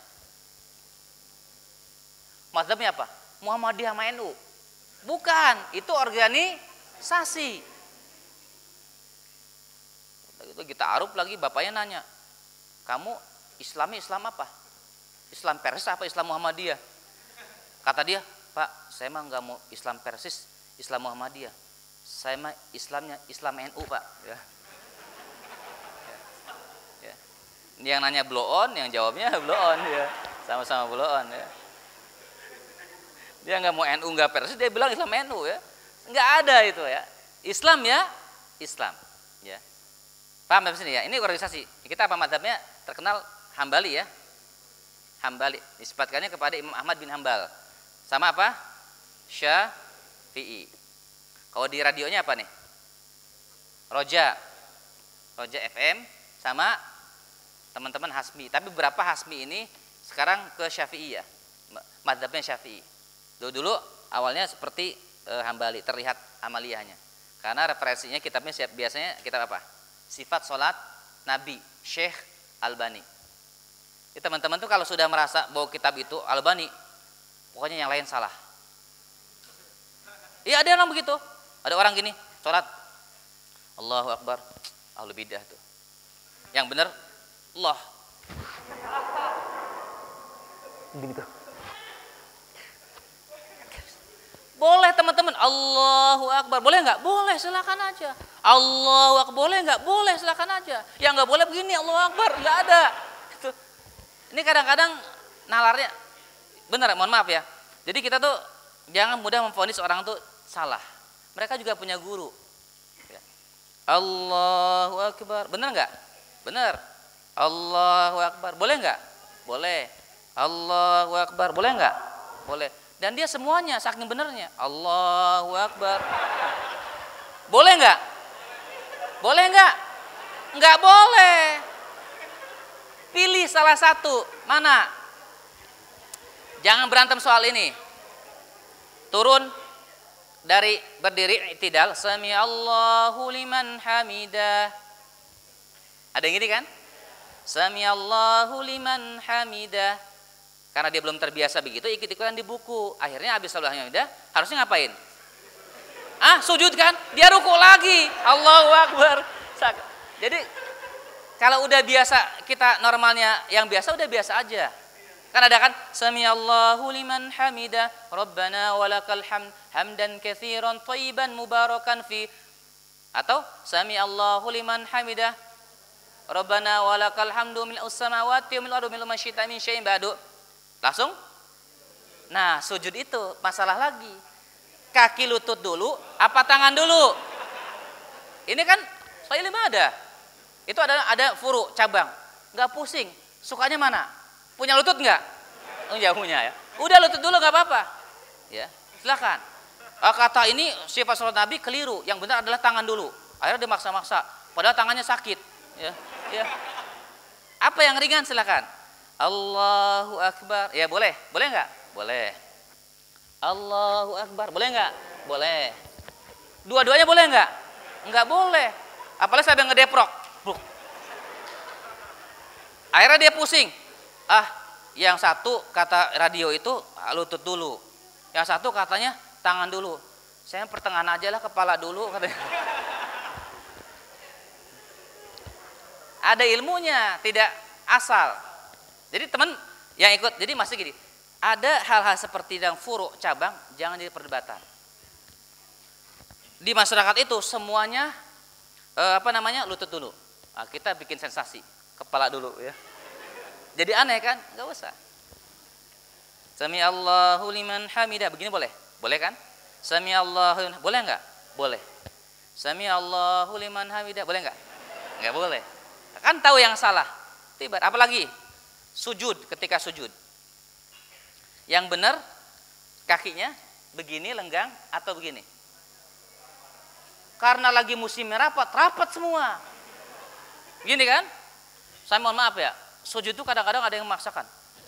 Mazhabnya apa? Muhammadiyah sama NU. Bukan, itu organisasi. sasi. Itu kita aruf lagi, bapaknya nanya, kamu Islamnya Islam apa? Islam Persis apa Islam Muhammadiyah? Kata dia, Pak, saya mah nggak mau Islam Persis, Islam Muhammadiyah. Saya mah Islamnya Islam NU, Pak. Ya. Ya. Ini yang nanya blow on, yang jawabnya blow on ya, sama-sama blow on ya. Dia nggak mau NU nggak Persis, dia bilang Islam NU ya. Nggak ada itu ya. Islam ya, Islam ya. Paham dari sini ya? Ini organisasi. Kita apa mazhabnya? Terkenal Hambali ya. Hambali. Disebutkannya kepada Imam Ahmad bin Hambal. Sama apa? Syafi'i. Kalau di radionya apa nih? Roja. Roja FM sama teman-teman Hasmi. Tapi berapa Hasmi ini sekarang ke Syafi'i ya? Mazhabnya Syafi'i. Dulu awalnya seperti Hambali, terlihat amaliyahnya. Karena referensinya kitabnya biasanya kitab apa? Sifat Sholat Nabi Syekh Albani. Jadi teman-teman tuh kalau sudah merasa bahwa kitab itu Albani, pokoknya yang lain salah. Iya, ada orang begitu. Ada orang gini, sholat Allahu Akbar, ahlul bidah tuh. Yang benar Allah. Gini tuh. Boleh teman-teman, Allahu Akbar, boleh nggak? Boleh, silakan aja. Allahu Akbar, boleh nggak? Boleh, silakan aja. Yang nggak boleh begini, Allahu Akbar, nggak ada. Gitu. Ini kadang-kadang nalarnya, benar, mohon maaf ya. Jadi kita tuh jangan mudah memvonis orang tuh salah. Mereka juga punya guru. Ya. Allahu Akbar, benar nggak? Benar. Allahu Akbar, boleh nggak? Boleh. Allahu Akbar, boleh nggak? Boleh. Dan dia semuanya saking benernya Allahu Akbar. Boleh nggak? Boleh nggak? Nggak boleh. Pilih salah satu. Mana? Jangan berantem soal ini. Turun dari berdiri i'tidal. Sami Allahu liman hamidah. Ada yang gini kan? Sami Allahu liman hamidah. Karena dia belum terbiasa begitu, ikut-ikutan di buku. Akhirnya habis sholat hamidah, harusnya ngapain? Sujud kan? Dia ruku lagi. Allahu Akbar. Jadi kalau udah biasa, kita normalnya yang biasa udah biasa aja. Kan ada kan? Sami Allahu liman hamidah, Rabbana walakal hamd, hamdan katsiran thayyiban mubarakan fi. Atau Sami Allahu liman hamidah, Rabbana walakal hamdu mil'us samawati wa mil'ul ardi mil'u ma syi'ta min syai'in ba'du. Langsung? Nah, sujud itu masalah lagi. Kaki lutut dulu, apa tangan dulu? Ini kan soal ibadah. Itu ada furu, cabang. Nggak pusing. Sukanya mana? Punya lutut nggak? Enggak punya ya. Udah lutut dulu nggak apa-apa. Ya, silakan. Kata ini sifat sholat Nabi keliru. Yang benar adalah tangan dulu. Akhirnya dia maksa-maksa. Padahal tangannya sakit. Ya. Apa yang ringan silakan. Allahu Akbar, ya boleh nggak? Boleh. Allahu Akbar, boleh nggak? Boleh. Dua-duanya boleh nggak? Nggak boleh. Apalagi sampai ngedeprok. Akhirnya dia pusing. Yang satu kata radio itu lutut dulu. Yang satu katanya tangan dulu. Saya pertengahan aja lah, kepala dulu katanya. Ada ilmunya, tidak asal. Jadi teman yang ikut, jadi masih gini, ada hal-hal seperti yang furu, cabang, jangan jadi perdebatan. Di masyarakat itu semuanya lutut dulu. Kita bikin sensasi, kepala dulu ya. Jadi aneh kan? Enggak usah. Sami Allahu liman hamidah, begini boleh? Boleh kan? Sami Allahu, boleh enggak? Boleh. Sami Allahu liman hamidah, boleh enggak? Enggak boleh. Kan tahu yang salah. Tiba, apalagi sujud, ketika sujud yang benar kakinya begini lenggang atau begini? Karena lagi musimnya rapat semua gini kan? Saya mohon maaf ya, sujud itu kadang-kadang ada yang memaksakan.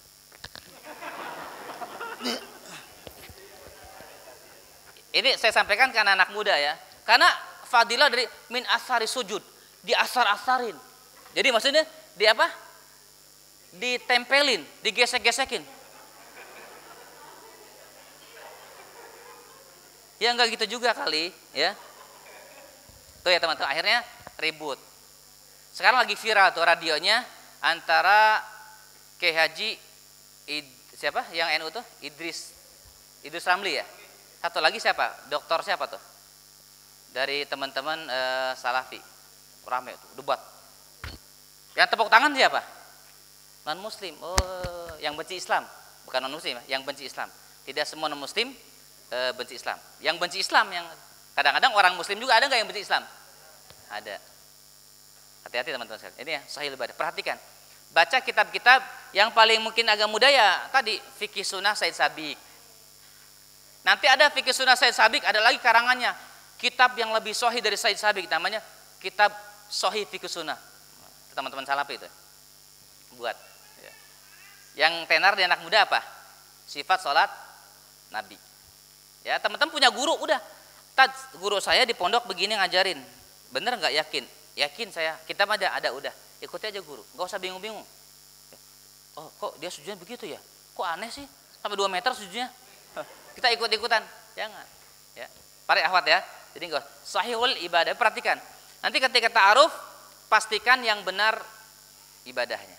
Ini saya sampaikan ke anak-anak muda ya, karena fadilah dari min asari sujud, di asar-asarin. Jadi maksudnya di apa? Ditempelin, digesek-gesekin. Ya enggak gitu juga kali, ya. Tuh ya teman-teman, akhirnya ribut. Sekarang lagi viral tuh radionya antara Kiai Haji siapa yang NU tuh? Idris Ramli ya. Satu lagi siapa? Dokter siapa tuh? Dari teman-teman Salafi. Rame tuh, debat. Yang tepuk tangan siapa? Non muslim. Oh, yang benci Islam. Bukan non muslim, yang benci Islam. Tidak semua non muslim benci Islam. Yang benci Islam yang kadang-kadang orang muslim juga ada nggak yang benci Islam? Ada. Hati-hati teman-teman sekalian. Ini ya Sahih Ibadah. Perhatikan. Baca kitab-kitab yang paling mungkin agak mudah ya tadi Fikih Sunnah Said Sabiq. Nanti ada Fikih Sunnah Said Sabiq, ada lagi karangannya. Kitab yang lebih sahih dari Said Sabiq namanya Kitab Sahih Fikih Sunnah. Teman-teman Salafi itu. Buat. Ya. Yang tenar di anak muda apa? Sifat sholat Nabi. Ya, teman-teman punya guru udah. Guru saya di pondok begini ngajarin. Bener nggak yakin? Yakin saya. Kitab ada udah. Ikuti aja guru. Nggak usah bingung-bingung. Oh, kok dia sujudnya begitu ya? Kok aneh sih? Sampai 2 meter sujudnya. Kita ikut-ikutan. Jangan. Ya. Para akhwat ya. Jadi enggak sahihul ibadah. Perhatikan. Nanti ketika ta'aruf pastikan yang benar ibadahnya.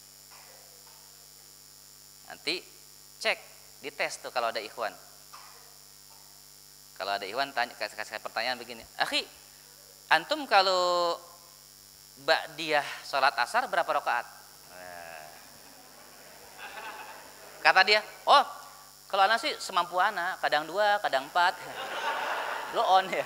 Nanti cek, dites tuh kalau ada ikhwan. Kalau ada ikhwan tanya, kasih pertanyaan begini. Akhi, antum kalau ba'diyah sholat asar berapa rakaat? Kata dia, oh kalau anak sih semampu anak, kadang 2, kadang 4. Lo on ya?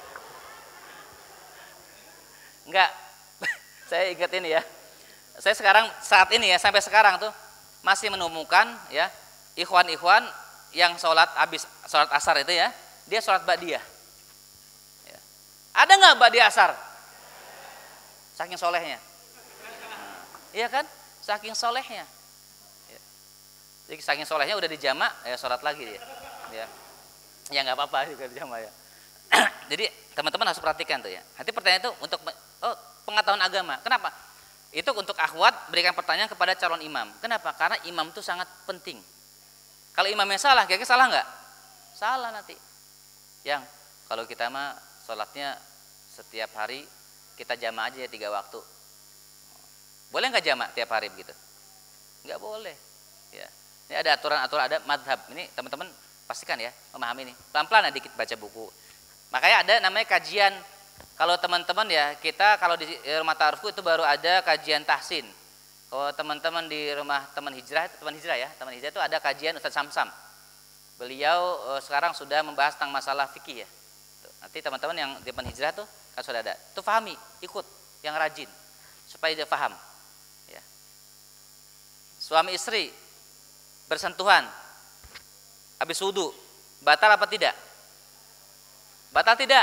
Enggak, saya ingat ini ya. Saya sekarang saat ini ya sampai sekarang tuh masih menemukan ya ikhwan-ikhwan yang sholat habis sholat asar itu ya, dia sholat ba'diyah. Ya. Ada nggak ba'diyah asar? Saking solehnya. Iya kan? Saking solehnya. Ya. Jadi saking solehnya udah dijamak ya sholat lagi dia. Ya. Ya nggak apa-apa juga dijamak ya. Jadi teman-teman harus perhatikan tuh ya. Nanti pertanyaan itu untuk pengetahuan agama. Kenapa? Itu untuk akhwat berikan pertanyaan kepada calon imam. Kenapa? Karena imam itu sangat penting. Kalau imamnya salah, kira-kira salah nggak? Salah nanti. Yang kalau kita mah sholatnya setiap hari kita jamak aja ya 3 waktu. Boleh nggak jamak tiap hari begitu? Nggak boleh. Ya. Ini ada aturan-aturan, ada madhab. Ini teman-teman pastikan ya memahami ini. Pelan-pelan ya dikit baca buku. Makanya ada namanya kajian. Kalau teman-teman ya kita kalau di rumah ta'arufku itu baru ada kajian tahsin. Kalau teman-teman di rumah teman hijrah itu ada kajian Ustadz Samsam. Beliau sekarang sudah membahas tentang masalah fikih ya. Nanti teman-teman yang di teman hijrah tuh kan sudah ada. Itu pahami, ikut yang rajin supaya dia paham. Ya. Suami istri bersentuhan habis wudu, batal apa tidak? Batal tidak?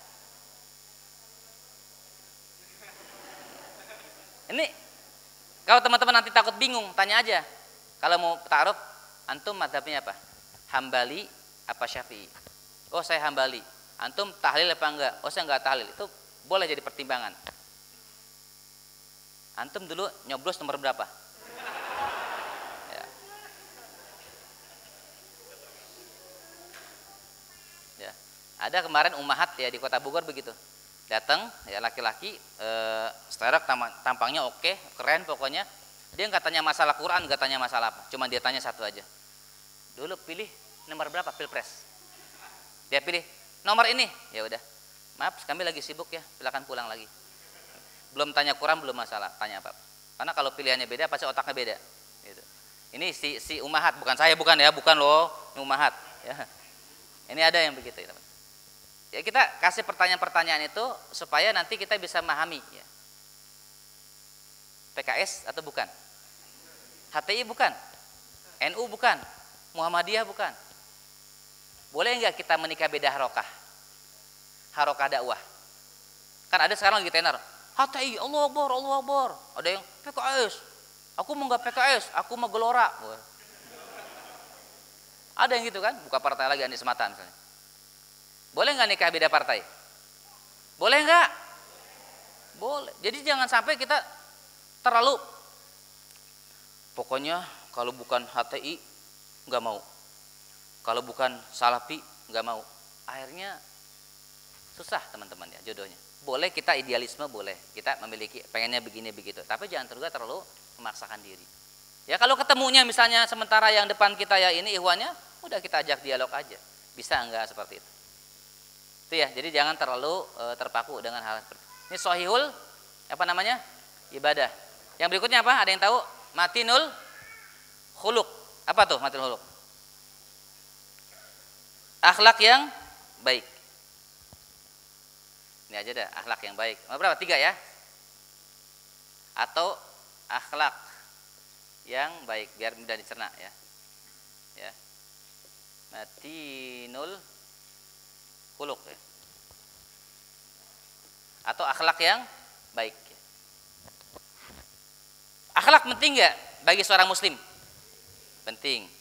Ini kalau teman-teman nanti takut bingung, tanya aja. Kalau mau ta'aruf, antum madhabnya apa? Hambali apa Syafi'i? Oh saya Hambali. Antum tahlil apa enggak? Oh saya enggak tahlil. Itu boleh jadi pertimbangan. Antum dulu nyoblos nomor berapa? Ya. Ya. Ada kemarin umahat ya di Kota Bogor begitu. Datang ya laki-laki seterak tampangnya oke, keren pokoknya. Dia nggak tanya masalah Quran, nggak tanya masalah apa, cuma dia tanya satu aja. Dulu pilih nomor berapa pilpres? Dia pilih nomor ini. Ya udah, maaf kami lagi sibuk ya, silakan pulang lagi. Belum tanya Quran, belum masalah, tanya apa? Karena kalau pilihannya beda pasti otaknya beda. Gitu. Ini si umahat, bukan saya, bukan loh, ini umahat. Ya. Ini ada yang begitu ya, teman. Ya kita kasih pertanyaan-pertanyaan itu supaya nanti kita bisa memahami ya. PKS atau bukan? HTI bukan? NU bukan? Muhammadiyah bukan? Boleh nggak kita menikah beda harokah? Harokah dakwah. Kan ada sekarang lagi tenar. HTI, Allah Akbar. Ada yang PKS. Aku mau nggak PKS, aku mau Gelora. Ada yang gitu kan? Buka partai lagi Anies Mata misalnya. Boleh nggak nikah beda partai? Boleh nggak? Boleh. Jadi jangan sampai kita terlalu pokoknya kalau bukan HTI nggak mau, kalau bukan Salafi nggak mau. Akhirnya susah teman-teman ya jodohnya. boleh kita idealisme, boleh kita memiliki pengennya begini begitu, tapi jangan juga terlalu memaksakan diri. Ya kalau ketemunya misalnya sementara yang depan kita ya ini ikhwannya, udah kita ajak dialog aja, bisa enggak seperti itu. Itu ya, jadi jangan terlalu terpaku dengan hal seperti itu. Ini sohihul apa namanya ibadah. Yang berikutnya apa? Ada yang tahu? Matinul khuluq. Apa tuh matinul khuluq? Akhlak yang baik. Ini aja dah, akhlak yang baik. Berapa? 3 ya? Atau akhlak yang baik, biar mudah dicerna ya. Ya. Matinul khuluq ya. Atau akhlak yang baik. Akhlak penting enggak bagi seorang muslim? Penting.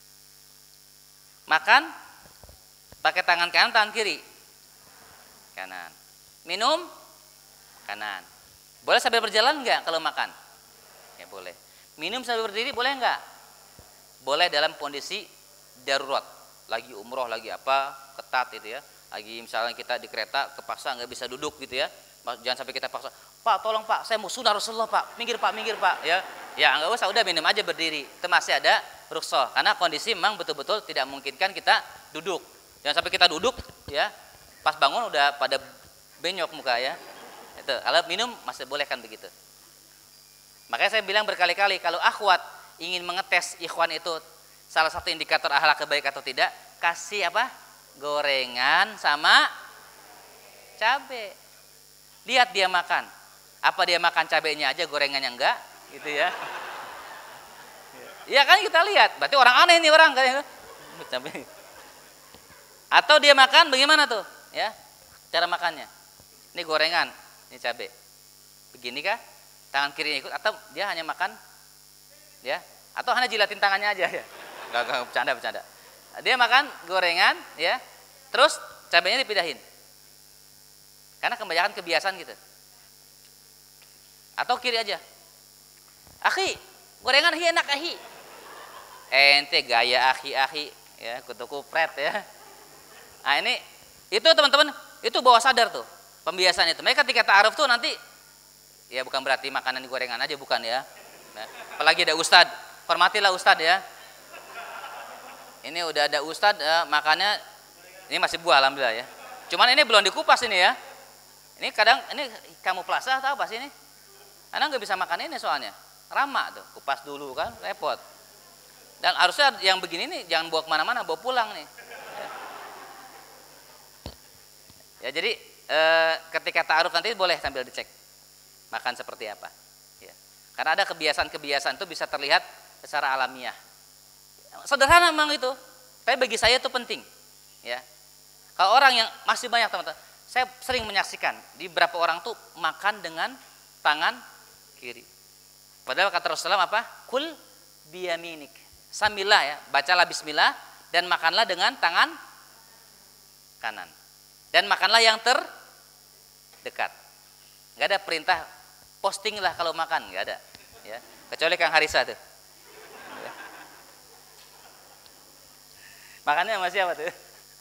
Makan pakai tangan kanan, tangan kiri. Kanan. Minum kanan. Boleh sambil berjalan enggak kalau makan? Ya boleh. Minum sambil berdiri boleh enggak? Boleh dalam kondisi darurat. Lagi umroh, lagi apa, ketat itu ya. Lagi misalnya kita di kereta kepaksa nggak bisa duduk gitu ya. Jangan sampai kita paksa, Pak tolong Pak, saya mau sunah Rasulullah Pak, minggir Pak ya. Ya nggak usah, udah minum aja berdiri. Itu masih ada rukhsah karena kondisi memang betul-betul tidak memungkinkan kita duduk. Jangan sampai kita duduk ya, pas bangun udah pada benyok muka ya. Itu kalau minum masih boleh kan begitu. Makanya saya bilang berkali-kali kalau akhwat ingin mengetes ikhwan itu salah satu indikator akhlak baik atau tidak, kasih apa? Gorengan sama cabai. Lihat dia makan. Apa dia makan cabainya aja, gorengannya enggak? Gitu ya. Ya kan kita lihat, berarti orang aneh nih orang kan. Atau dia makan bagaimana tuh? Ya. Cara makannya. Ini gorengan, ini cabai. Begini kah? Tangan kirinya ikut atau dia hanya makan ya? Atau hanya jilatin tangannya aja ya? Enggak bercanda. Dia makan gorengan ya. Terus cabainya dipindahin. Karena kebanyakan kebiasaan gitu. Atau kiri aja. Akhi, gorengan hi enak akhi. Ente gaya akhi ya, kutu kupret ya. Nah ini itu teman-teman, itu bawah sadar tuh pembiasaan itu. Mereka ketika ta'aruf tuh nanti ya bukan berarti makanan gorengan aja bukan ya. Nah, apalagi ada ustad, hormatilah ustad ya. Ini udah ada ustad makannya ini masih buah alhamdulillah ya. Cuman ini belum dikupas ini ya. Ini kadang ini kamu plaza atau apa sih ini? Karena nggak bisa makan ini soalnya. Ramak tuh, kupas dulu kan, repot. Dan harusnya yang begini nih jangan bawa kemana-mana, bawa pulang nih. Ya jadi ketika ta'aruf nanti boleh sambil dicek makan seperti apa. Ya. Karena ada kebiasaan-kebiasaan itu bisa terlihat secara alamiah. Sederhana memang itu, tapi bagi saya itu penting. Ya. Kalau orang yang masih banyak teman-teman, saya sering menyaksikan di beberapa orang tuh makan dengan tangan kiri. Padahal kata Rasulullah apa? Kul biyaminik. Sambillah ya, bacalah bismillah dan makanlah dengan tangan kanan. Dan makanlah yang terdekat. Enggak ada perintah posting lah kalau makan, enggak ada. Ya. Kecuali Kang Harisa tuh. Ya. Makannya sama siapa tuh?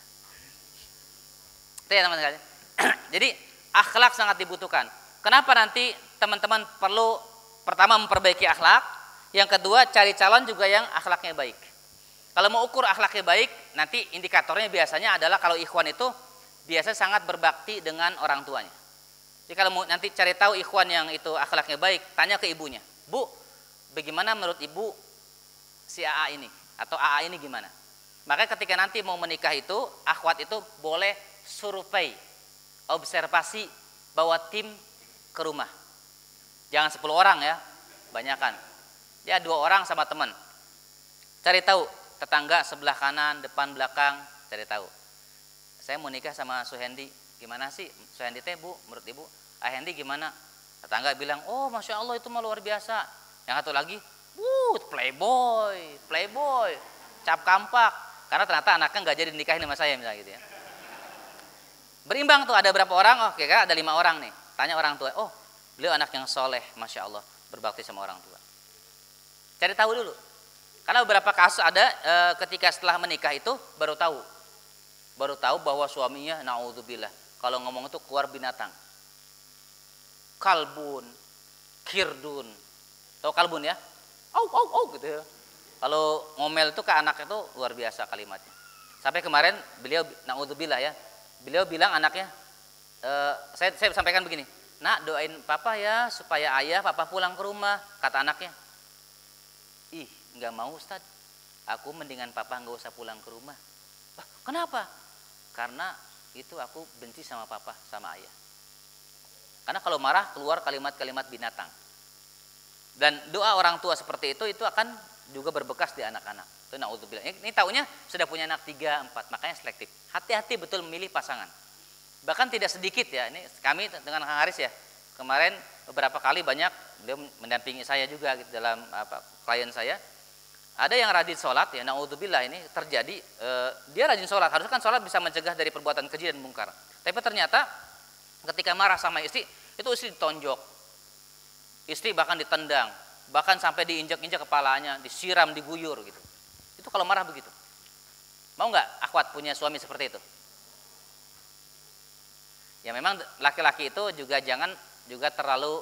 Itu ya teman-teman. Jadi akhlak sangat dibutuhkan. Kenapa nanti teman-teman perlu pertama memperbaiki akhlak, yang kedua cari calon juga yang akhlaknya baik. Kalau mau ukur akhlaknya baik, nanti indikatornya biasanya adalah kalau ikhwan itu biasa sangat berbakti dengan orang tuanya. Jadi kalau mau nanti cari tahu ikhwan yang itu akhlaknya baik, tanya ke ibunya, Bu, bagaimana menurut ibu si AA ini atau AA ini gimana? Maka ketika nanti mau menikah itu, akhwat itu boleh survei, observasi, bawa tim ke rumah. Jangan 10 orang ya, banyakan. Ya 2 orang sama teman. Cari tahu tetangga sebelah kanan, depan, belakang, cari tahu. Saya mau nikah sama Suhendi, gimana sih Suhendi teh Bu, menurut ibu? Hendi gimana? Tetangga bilang, oh Masya Allah itu mah luar biasa. Yang satu lagi, playboy, cap kampak. Karena ternyata anaknya nggak jadi nikahin sama saya misalnya gitu ya. Berimbang tuh, ada berapa orang? Oh kira-kira ada 5 orang nih. Tanya orang tua, oh beliau anak yang soleh, Masya Allah, berbakti sama orang tua. Cari tahu dulu. Karena beberapa kasus ada ketika setelah menikah itu baru tahu bahwa suaminya naudzubillah kalau ngomong itu keluar binatang. kalbun, kirdun. Tahu kalbun ya? Au au au gitu ya. Kalau ngomel itu ke anak itu luar biasa kalimatnya. Sampai kemarin beliau, naudzubillah ya, beliau bilang anaknya, saya sampaikan begini, nak doain papa ya supaya ayah papa pulang ke rumah. Kata anaknya, ih nggak mau Ustad, aku mendingan papa nggak usah pulang ke rumah. Kenapa? Karena itu aku benci sama papa sama ayah. Karena kalau marah keluar kalimat-kalimat binatang. Dan doa orang tua seperti itu akan juga berbekas di anak-anak. Itu naudzubillah. Ini taunya sudah punya anak 3, 4, makanya selektif. Hati-hati betul memilih pasangan. Bahkan tidak sedikit ya. Ini kami dengan Kang Haris ya. Kemarin beberapa kali banyak beliau mendampingi saya juga gitu, dalam klien saya. Ada yang rajin sholat ya, naudzubillah ini terjadi. Dia rajin sholat. Harusnya kan sholat bisa mencegah dari perbuatan keji dan mungkar. Tapi ternyata ketika marah sama istri, itu istri ditonjok. Istri bahkan ditendang, bahkan sampai diinjak-injak kepalanya, disiram, diguyur gitu. Itu kalau marah begitu. Mau nggak akhwat punya suami seperti itu? Ya memang laki-laki itu juga jangan juga terlalu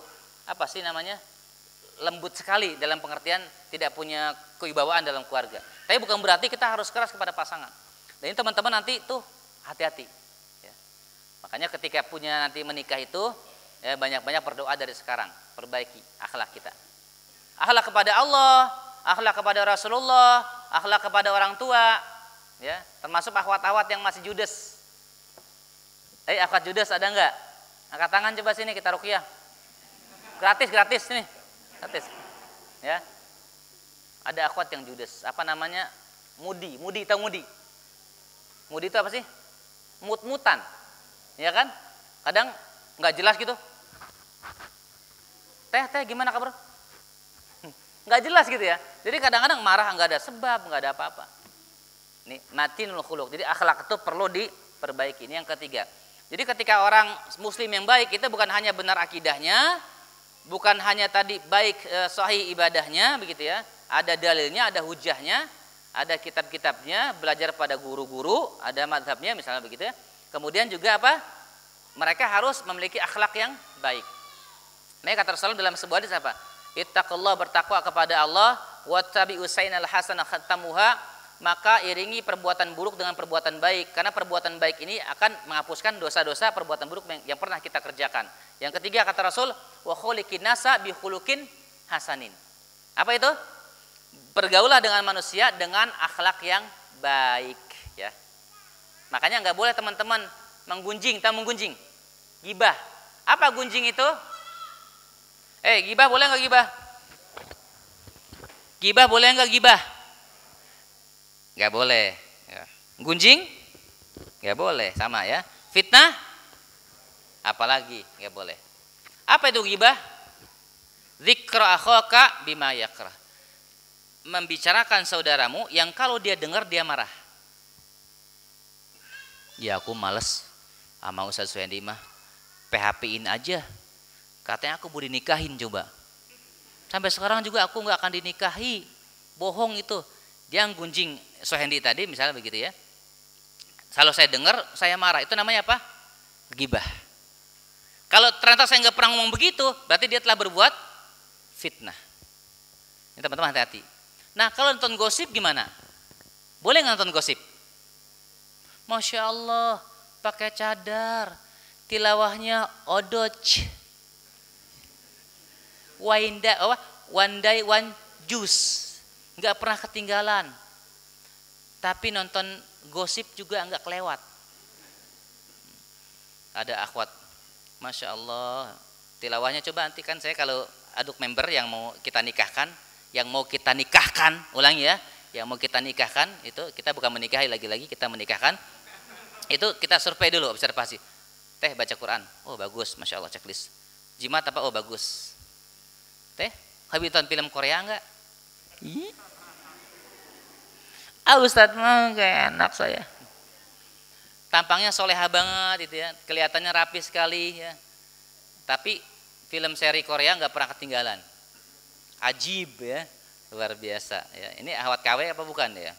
lembut sekali dalam pengertian tidak punya kewibawaan dalam keluarga. Tapi bukan berarti kita harus keras kepada pasangan. Dan ini teman-teman nanti tuh hati-hati. Ya. Makanya ketika punya nanti menikah itu ya banyak-banyak berdoa dari sekarang. Perbaiki akhlak kita, akhlak kepada Allah, akhlak kepada Rasulullah, akhlak kepada orang tua, ya termasuk akhwat-akhwat yang masih judes. Akhwat judes ada nggak? Angkat tangan coba sini kita ruqyah. Gratis nih, gratis. Ya, ada akhwat yang judes. Apa namanya? Mudi, tahu mudi? Mudi itu apa sih? Mut-mutan, ya kan? Kadang nggak jelas gitu. Teh gimana kabar? Nggak jelas gitu ya. Jadi kadang-kadang marah nggak ada sebab, nggak ada apa-apa. Ini matinul khuluq. Jadi akhlak itu perlu diperbaiki. Ini yang ketiga. Jadi ketika orang muslim yang baik itu bukan hanya benar akidahnya, bukan hanya tadi baik sahih ibadahnya begitu ya. Ada dalilnya, ada hujahnya, ada kitab-kitabnya, belajar pada guru-guru, ada mazhabnya misalnya begitu ya. Kemudian juga apa? Mereka harus memiliki akhlak yang baik. Nah, kata Rasulullah dalam sebuah hadis apa? Ittaqullah, bertakwa kepada Allah, wattabi'us sayyinal hasanah khatamuha, maka iringi perbuatan buruk dengan perbuatan baik, karena perbuatan baik ini akan menghapuskan dosa-dosa perbuatan buruk yang pernah kita kerjakan. Yang ketiga kata Rasul, wa khuliqin nasa bi khuluqin hasanin. Apa itu? Bergaulah dengan manusia dengan akhlak yang baik ya. Makanya nggak boleh teman-teman menggunjing, menggunjing. Gibah. Apa gunjing itu? Gibah boleh nggak gibah? Gibah boleh nggak gibah? Nggak boleh. Ya. Gunjing? Nggak boleh, sama ya. Fitnah? Apalagi nggak boleh. Apa itu gibah? Dzikra akhaka bima yakrah. Membicarakan saudaramu yang kalau dia dengar dia marah. Ya aku males sama Ustaz Suhendi mah. PHP-in aja. Katanya aku mau dinikahin coba. Sampai sekarang juga aku nggak akan dinikahi. Bohong itu. Dia gunjing Suhendi tadi misalnya begitu ya. Kalau saya dengar saya marah. Itu namanya apa? Gibah. Kalau ternyata saya nggak pernah ngomong begitu, berarti dia telah berbuat fitnah. Ini teman-teman hati-hati. Nah kalau nonton gosip gimana? Boleh nggak nonton gosip? Masya Allah, pakai cadar, tilawahnya odoj. One day one juice, nggak pernah ketinggalan. Tapi nonton gosip juga nggak kelewat. Ada akhwat, masya Allah, tilawahnya coba nanti kan saya kalau aduk member yang mau kita nikahkan, ulangi ya, yang mau kita nikahkan itu kita bukan menikahi lagi-lagi, kita menikahkan. Itu kita survei dulu, observasi. Teh baca Quran, oh bagus, masya Allah checklist. Jimat apa? Oh bagus. Teh, habis nonton film Korea enggak? Ustadz mah gak enak saya. Tampangnya soleha banget itu ya, kelihatannya rapi sekali ya. Tapi film seri Korea nggak pernah ketinggalan. Ajib ya, luar biasa ya. Ini akhwat KW apa bukan ya?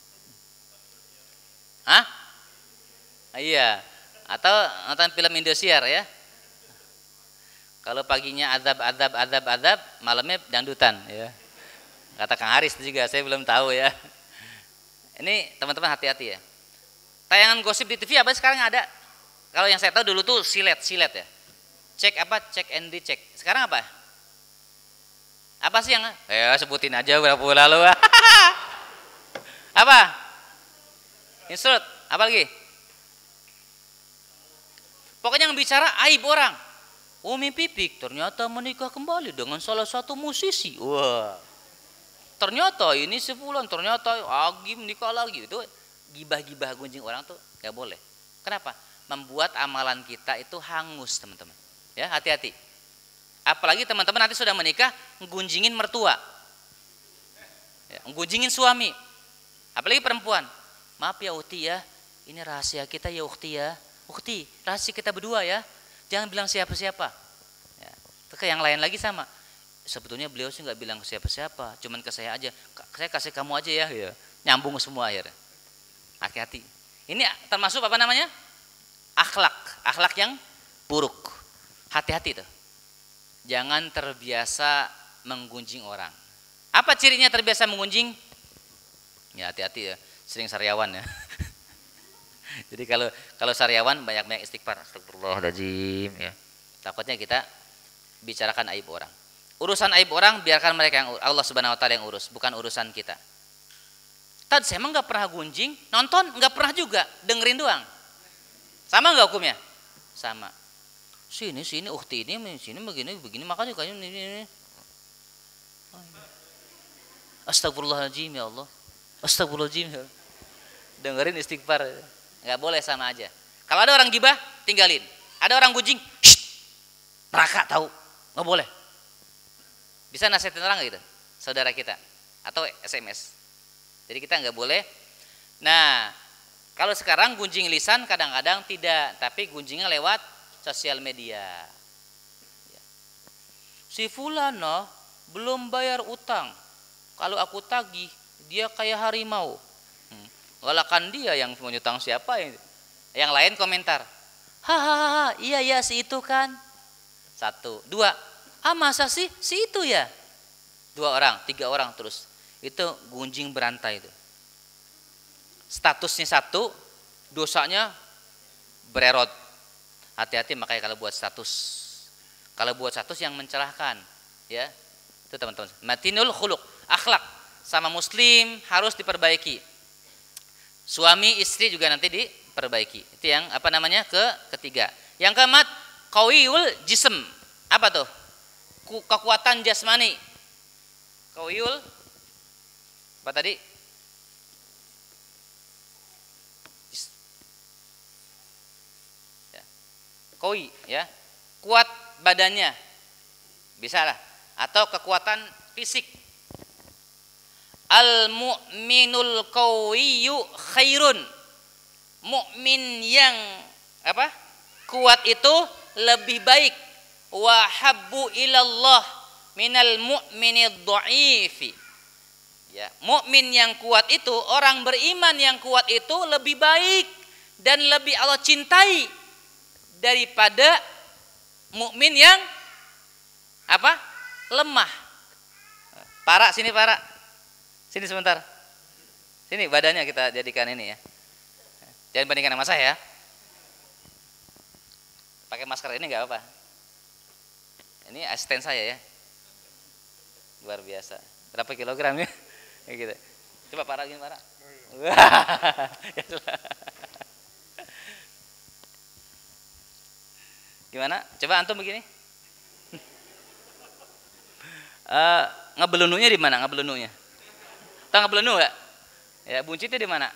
Hah? Iya. Atau nonton film Indosiar ya. Kalau paginya azab, malamnya dangdutan ya. Kata Kang Haris juga, saya belum tahu ya. Ini teman-teman hati-hati ya. Tayangan gosip di TV apa sekarang ada? Kalau yang saya tahu dulu tuh silet ya. Cek apa? Cek and recheck. Sekarang apa? Apa sih yang? Ya sebutin aja berapa bulan lalu. Apa? Insert. Apa lagi? Pokoknya yang bicara aib orang. Umi Pipik ternyata menikah kembali dengan salah satu musisi. Wah. Ternyata ini sebulan, ternyata Agim nikah lagi. Itu gibah-gibah gunjing orang tuh gak boleh. Kenapa? Membuat amalan kita itu hangus, teman-teman. Ya, hati-hati. Apalagi teman-teman nanti sudah menikah, ngunjingin mertua. Ya, ngunjingin suami. Apalagi perempuan. Maaf ya Ukti ya, ini rahasia kita ya Ukti ya. Ukti, rahasia kita berdua ya. Jangan bilang siapa-siapa. Ya. Ke yang lain lagi sama. Sebetulnya beliau sih nggak bilang ke siapa-siapa, cuman ke saya aja. Saya kasih kamu aja ya. Ya. Nyambung semua akhirnya. Hati-hati. Ini termasuk apa namanya? Akhlak yang buruk. Hati-hati tuh. Jangan terbiasa menggunjing orang. Apa cirinya terbiasa menggunjing? Ya hati-hati ya. Sering sariawan ya. Jadi kalau sariawan banyak-banyak istighfar, astagfirullahaladzim ya. Takutnya kita bicarakan aib orang. Urusan aib orang biarkan mereka yang Allah Subhanahu wa taala yang urus, bukan urusan kita. Tad saya emang nggak pernah gunjing, nonton nggak pernah juga, dengerin doang. Sama nggak hukumnya? Sama. Sini Ukti ini sini begini makanya kayak ini. Astagfirullahaladzim ya Allah. Astagfirullahaladzim ya Allah. Dengerin istighfar. Nggak boleh sama aja. Kalau ada orang gibah, tinggalin. Ada orang gunjing, neraka tahu, nggak boleh. Bisa nasihatin orang nggak gitu, saudara kita, atau SMS. Jadi kita nggak boleh. Nah, kalau sekarang gunjing lisan kadang-kadang tidak, tapi gunjingnya lewat sosial media. Si fulana belum bayar utang. Kalau aku tagih, dia kayak harimau. Galakan dia yang menyutang siapa yang lain komentar. Hahaha, iya ya si itu kan. 1, 2. Masa sih si itu ya? 2 orang, 3 orang terus. Itu gunjing berantai itu. Statusnya 1, dosanya bererot. Hati-hati makanya kalau buat status. Kalau buat status yang mencerahkan, ya. Itu teman-teman. Matinul khuluq, akhlak sama muslim harus diperbaiki. Suami istri juga nanti diperbaiki. Itu yang apa namanya? Ketiga. Yang keempat, qawiyul jism. Apa tuh? Kekuatan jasmani. Qawiyul apa tadi? Ya. Qawi ya. Kuat badannya. Bisa lah. Atau kekuatan fisik. Al-mu'minul qawiyyu khairun. Mukmin yang apa? Kuat itu lebih baik. Wa habbu ilallah minal mu'minid dha'ifi. Ya, mukmin yang kuat itu, orang beriman yang kuat itu lebih baik dan lebih Allah cintai daripada mukmin yang apa? Lemah. Para sini para. Sini sebentar. Sini badannya kita jadikan ini ya. Jangan bandingkan sama saya. Pakai masker ini nggak apa-apa. Ini asisten saya ya. Luar biasa. Berapa kilogram ya? Kayak gitu. Coba para gini para. Gimana? Coba antum begini. Ngebelenunya di mana? Ngebelenunya. Tahu ngebelenu nggak? Ya, buncitnya di mana?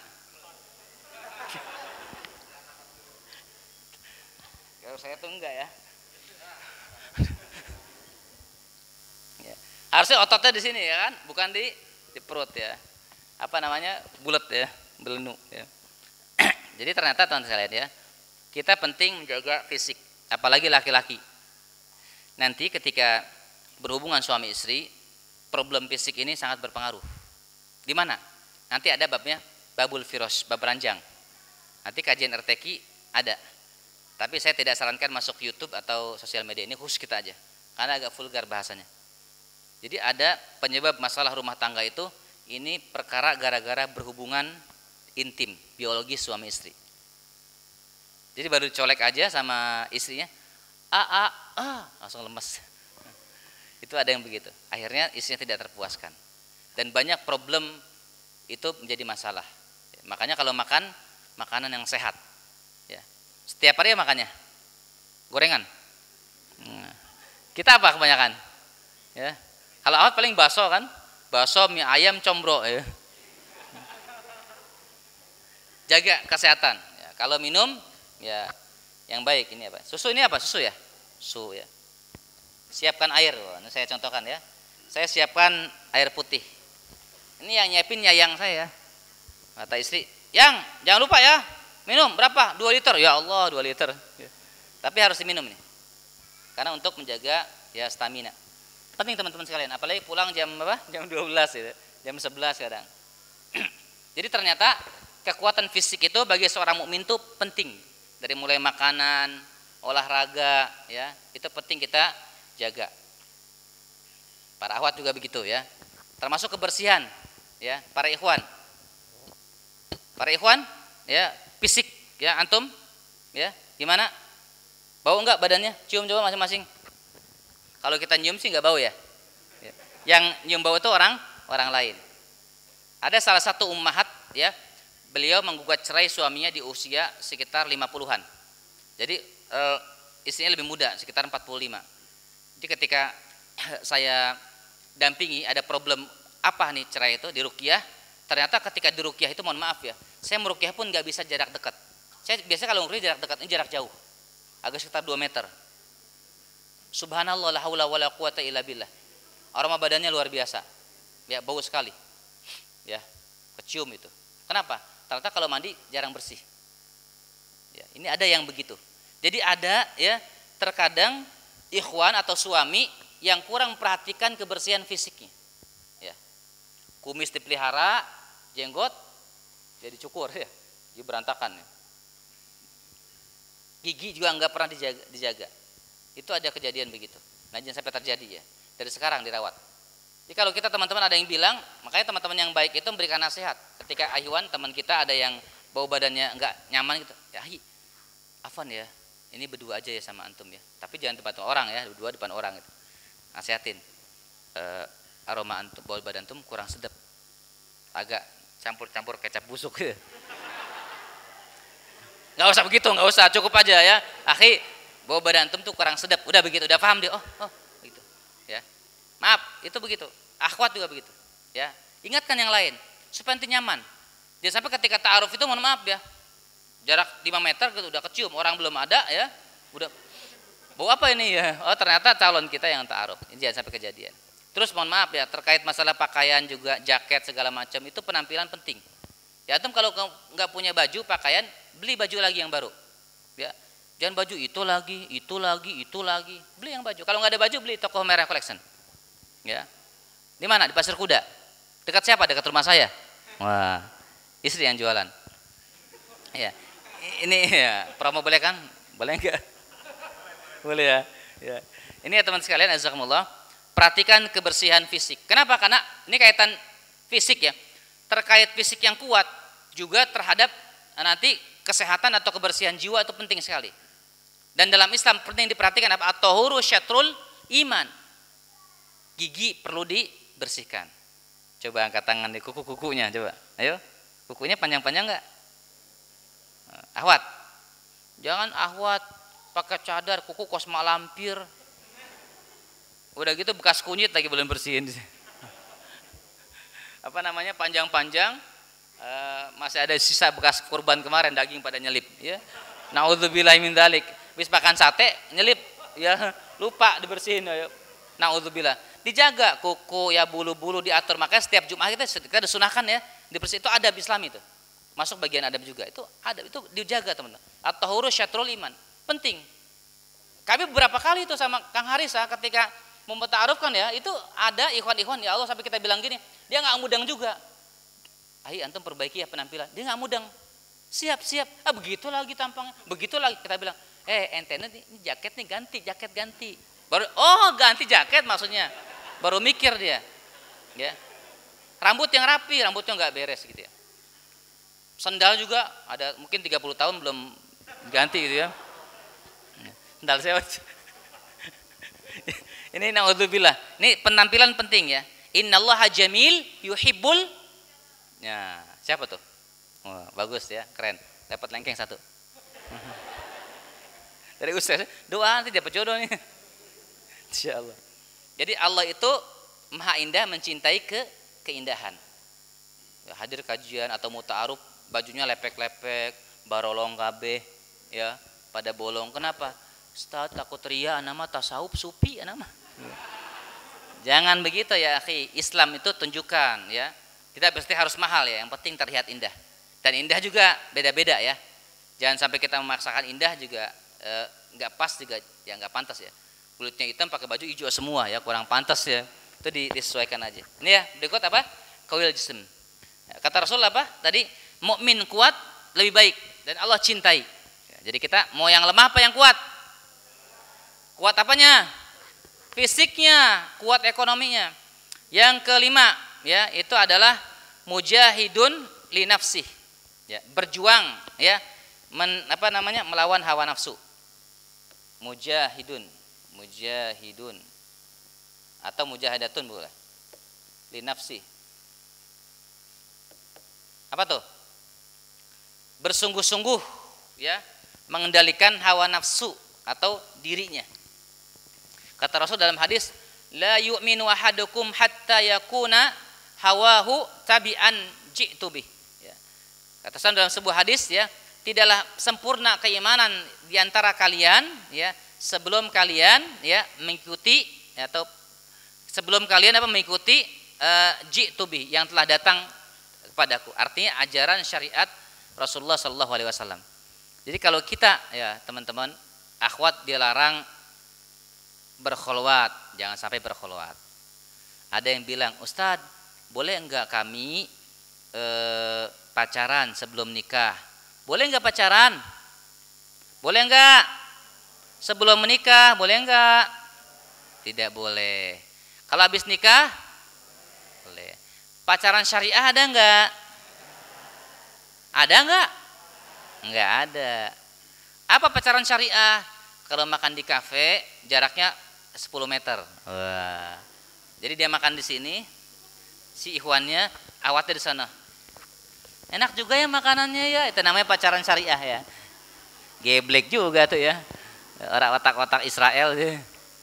Kalau saya tuh enggak ya. Ya. Harusnya ototnya di sini ya kan, bukan di perut ya. Apa namanya? Bulat ya, belenu ya. Jadi ternyata teman sekalian ya, kita penting menjaga fisik, apalagi laki-laki. Nanti ketika berhubungan suami istri, problem fisik ini sangat berpengaruh. Di mana? Nanti ada babnya, babul firosh, bab ranjang. Nanti kajian RTQ ada. Tapi saya tidak sarankan masuk YouTube atau sosial media, ini khusus kita aja, karena agak vulgar bahasanya. Jadi ada penyebab masalah rumah tangga itu, ini perkara gara-gara berhubungan intim, biologis suami istri. Jadi baru colek aja sama istrinya, langsung lemes. Itu ada yang begitu. Akhirnya istrinya tidak terpuaskan. Dan banyak problem itu menjadi masalah. Makanya kalau makan, makanan yang sehat. Ya. Setiap hari ya makannya gorengan. Kita apa kebanyakan? Ya. Kalau awat paling bakso kan, bakso, mie ayam, combro. Ya. Jaga kesehatan. Ya. Kalau minum, ya yang baik ini apa? Susu ini apa? Susu ya? Susu ya. Siapkan air. Ini saya contohkan ya. Saya siapkan air putih. Ini yang nyiapin nyayang saya. Kata istri, "Yang, jangan lupa ya. Minum berapa? 2 liter." Ya Allah, 2 liter. Ya. Tapi harus diminum nih. Karena untuk menjaga ya stamina. Penting teman-teman sekalian, apalagi pulang jam berapa? Jam 12 gitu. Jam 11 kadang. Jadi ternyata kekuatan fisik itu bagi seorang mukmin itu penting. Dari mulai makanan, olahraga ya, itu penting kita jaga. Para akhwat juga begitu ya. Termasuk kebersihan ya, para ikhwan. Para ikhwan ya, fisik ya antum ya, gimana? Bau enggak badannya? Cium coba masing-masing. Kalau kita nyium sih enggak bau ya. Yang nyium bau itu orang lain. Ada salah satu ummahat ya, beliau menggugat cerai suaminya di usia sekitar 50-an. Jadi istrinya lebih muda, sekitar 45. Jadi ketika saya dampingi ada problem apa nih cerai itu di ruqyah, ternyata ketika di ruqyah itu mohon maaf ya, saya meruqyah pun nggak bisa jarak dekat. Saya biasanya kalau meruqyah jarak dekat, ini jarak jauh, agak sekitar 2 meter. Subhanallah, la haula wala quwata illa billah. Aroma badannya luar biasa, ya bau sekali, ya kecium itu. Kenapa? Ternyata kalau mandi jarang bersih. Ya, ini ada yang begitu. Jadi ada ya terkadang ikhwan atau suami yang kurang memperhatikan kebersihan fisiknya. Ya. Kumis dipelihara, jenggot jadi cukur ya, jadi berantakan. Ya. Gigi juga nggak pernah dijaga. Itu ada kejadian begitu. Nah, jangan sampai terjadi ya. Dari sekarang dirawat. Jadi kalau kita teman-teman ada yang bilang, makanya teman-teman yang baik itu memberikan nasihat. Ketika Aywan teman kita ada yang bau badannya nggak nyaman gitu, ya Afwan ya, ini berdua aja ya sama antum ya. Tapi jangan depan orang ya, berdua depan orang gitu. Nasihatin, aroma antum, bau badan antum kurang sedap, agak campur-campur kecap busuk gitu. Nggak usah begitu, nggak usah, cukup aja ya. Akhi, bau badan antum tuh kurang sedap, udah begitu, udah paham dia. Oh begitu ya. Maaf, itu begitu. Akhwat juga begitu ya. Ingatkan yang lain supaya nanti nyaman. Jangan sampai ketika ta'aruf itu mohon maaf ya, jarak 5 meter gitu udah kecium, orang belum ada ya, udah bau apa ini ya? Oh ternyata calon kita yang ta'aruf. Ini jangan sampai kejadian. Terus mohon maaf ya, terkait masalah pakaian juga, jaket segala macam itu penampilan penting. Ya antum kalau nggak punya baju pakaian, beli baju lagi yang baru. Ya, jangan baju itu lagi, beli yang baju. Kalau nggak ada baju beli toko Merah Collection. Ya, di mana? Di Pasar Kuda. Dekat siapa? Dekat rumah saya. Wah, istri yang jualan. Ya, ini ya promo boleh kan? Boleh enggak? Boleh ya. Ya. Ini ya teman sekalian, azakumullah. Perhatikan kebersihan fisik. Kenapa? Karena ini kaitan fisik ya. Terkait fisik yang kuat juga terhadap nanti kesehatan atau kebersihan jiwa itu penting sekali. Dan dalam Islam penting diperhatikan apa? At-tahuru syatrul iman. Gigi perlu dibersihkan. Coba angkat tangan di kuku-kukunya coba. Ayo. Kukunya panjang-panjang enggak? Ahwat. Jangan ahwat pakai cadar, kuku kosma lampir. Udah gitu bekas kunyit lagi belum bersihin. Apa namanya, panjang-panjang, masih ada sisa bekas kurban kemarin, daging pada nyelip ya. Nauzubillahi min dzalik. Habis makan sate nyelip ya, lupa dibersihin ya. Nauzubillah. Dijaga kuku ya, bulu-bulu diatur. Makanya setiap Jumat kita disunahkan ya dibersih, itu adab Islam itu. Masuk bagian adab juga. Itu adab, itu dijaga teman-teman. At-tahuru syatrul iman. Penting. Kami beberapa kali itu sama Kang Harisa ketika mau ta'aruf kan ya, itu ada ikhwan-ikhwan ya Allah sampai kita bilang gini, dia nggak mudang juga. Ayo antum perbaiki ya penampilan. Dia nggak mudang. Siap. Begitu lagi tampangnya. Begitu lagi kita bilang, ente ini jaket nih ganti, jaket ganti. Baru oh ganti jaket maksudnya. Baru mikir dia. Ya. Rambut yang rapi, rambutnya nggak beres gitu ya. Sendal juga ada mungkin 30 tahun belum ganti gitu ya. Sendal saya. Ini naudzubillah. Ini penampilan penting ya. Innallaha jamil yuhibbul. Ya, siapa tuh? Oh, bagus ya, keren. Dapat lengkeng satu. Dari Ustaz, doa nanti dapat jodoh nih. Insyaallah. Jadi Allah itu Maha Indah, mencintai keindahan. Ya, hadir kajian atau muta'aruf bajunya lepek-lepek, barolong kabeh ya, pada bolong. Kenapa? Ustaz takut ria, nama tasawuf sufi nama. Jangan begitu ya, akhi. Islam itu tunjukkan ya. Kita pasti harus mahal ya, yang penting terlihat indah. Dan indah juga beda-beda ya. Jangan sampai kita memaksakan indah juga nggak pas juga, ya nggak pantas ya. Kulitnya hitam pakai baju hijau semua ya, kurang pantas ya. Itu disesuaikan aja. Ini ya, berikut apa? Qawil jism. Kata Rasul apa? Tadi mukmin kuat lebih baik dan Allah cintai. Ya, jadi kita mau yang lemah apa yang kuat? Kuat apanya? Fisiknya, kuat ekonominya. Yang kelima ya, itu adalah mujahidun li nafsih. Ya, berjuang ya, melawan hawa nafsu. Mujahidun atau mujahadatun boleh. Li nafsi. Apa tuh? Bersungguh-sungguh ya, mengendalikan hawa nafsu atau dirinya. Kata Rasul dalam hadis, la yu'minu ahadukum hatta yakuna hawahu tabi'an ji'tu bih. Ya. Kata Rasul dalam sebuah hadis ya, tidaklah sempurna keimanan di antara kalian ya, sebelum kalian ya mengikuti atau sebelum kalian mengikuti ji'tu bih, yang telah datang kepadaku. Artinya ajaran syariat Rasulullah sallallahu alaihi wasallam. Jadi kalau kita ya teman-teman, akhwat dilarang berkholwat, jangan sampai berkholwat. Ada yang bilang, Ustadz, boleh enggak kami pacaran sebelum nikah? Boleh enggak pacaran? Boleh enggak? Sebelum menikah, boleh enggak? Tidak boleh. Kalau habis nikah, boleh. Pacaran syariah ada enggak? Ada enggak? Enggak ada. Apa pacaran syariah? Kalau makan di kafe, jaraknya 10 meter. Wah. Jadi dia makan di sini, si ikhwannya awatnya di sana. Enak juga ya makanannya ya. Itu namanya pacaran syariah ya. Geblek juga tuh ya. Orang otak-otak Israel sih.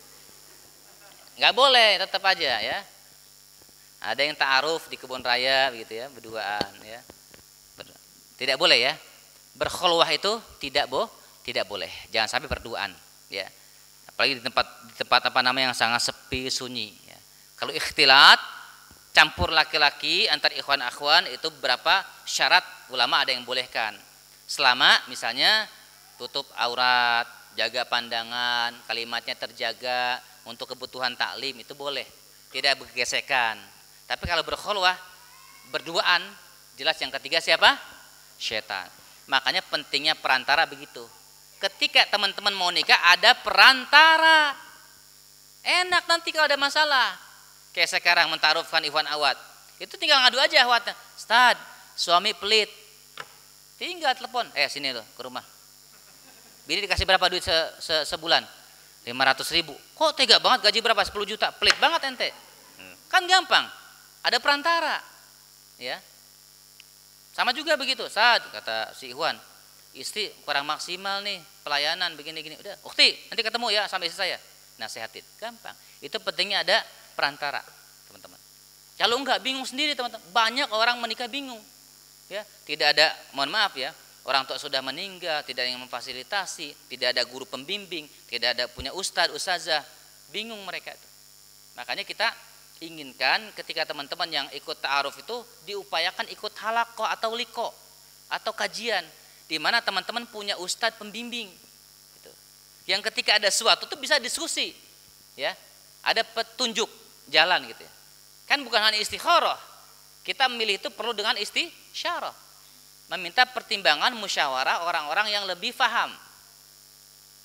Nggak boleh, tetap aja ya. Ada yang ta'aruf di kebun raya begitu ya, berduaan ya. Tidak boleh ya. Berkhulwah itu tidak boleh. Jangan sampai berduaan ya. Apalagi di tempat yang sangat sepi sunyi ya. Kalau ikhtilat campur laki-laki antar ikhwan akhwan, itu berapa syarat ulama ada yang bolehkan. Selama misalnya tutup aurat, jaga pandangan, kalimatnya terjaga, untuk kebutuhan taklim itu boleh. Tidak bergesekan. Tapi kalau berkhulwah, berduaan, jelas yang ketiga siapa? Syaitan. Makanya pentingnya perantara begitu. Ketika teman-teman mau nikah ada perantara. Enak nanti kalau ada masalah. Kayak sekarang mentarufkan ikhwan awat. Itu tinggal ngadu aja awatnya. Ustad, suami pelit. Tinggal telepon. Sini loh ke rumah. Bini dikasih berapa duit sebulan? 500.000. Kok tega banget, gaji berapa? 10 juta. Pelit banget ente. Kan gampang. Ada perantara. Ya. Sama juga begitu. Ustad, kata si Ikhwan, istri kurang maksimal nih pelayanan begini-gini. Udah, ukti, nanti ketemu ya sama istri saya. Nasihatin, gampang. Itu pentingnya ada perantara, teman-teman. Kalau enggak bingung sendiri, teman-teman. Banyak orang menikah bingung. Ya, tidak ada, mohon maaf ya, orang tua sudah meninggal, tidak ada yang memfasilitasi, tidak ada guru pembimbing, tidak ada punya ustadz, ustazah. Bingung mereka itu. Makanya kita inginkan ketika teman-teman yang ikut ta'aruf itu diupayakan ikut halaqah atau liqa atau kajian, di mana teman-teman punya ustadz pembimbing gitu. Yang ketika ada sesuatu itu bisa diskusi ya, ada petunjuk jalan gitu ya. Kan bukan hanya istikharah, kita memilih itu perlu dengan istisyarah, meminta pertimbangan musyawarah orang-orang yang lebih paham.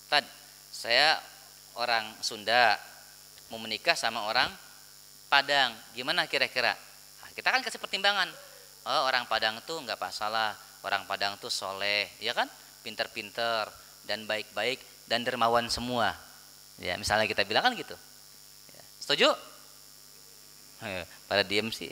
Tad, saya orang Sunda mau menikah sama orang Padang, gimana kira-kira? Nah, kita kan kasih pertimbangan. Oh, orang Padang tuh nggak masalah, orang Padang tuh soleh, ya kan? Pinter-pinter dan baik-baik dan dermawan semua. Ya, misalnya kita bilang kan gitu. Ya, setuju? Pada diem sih.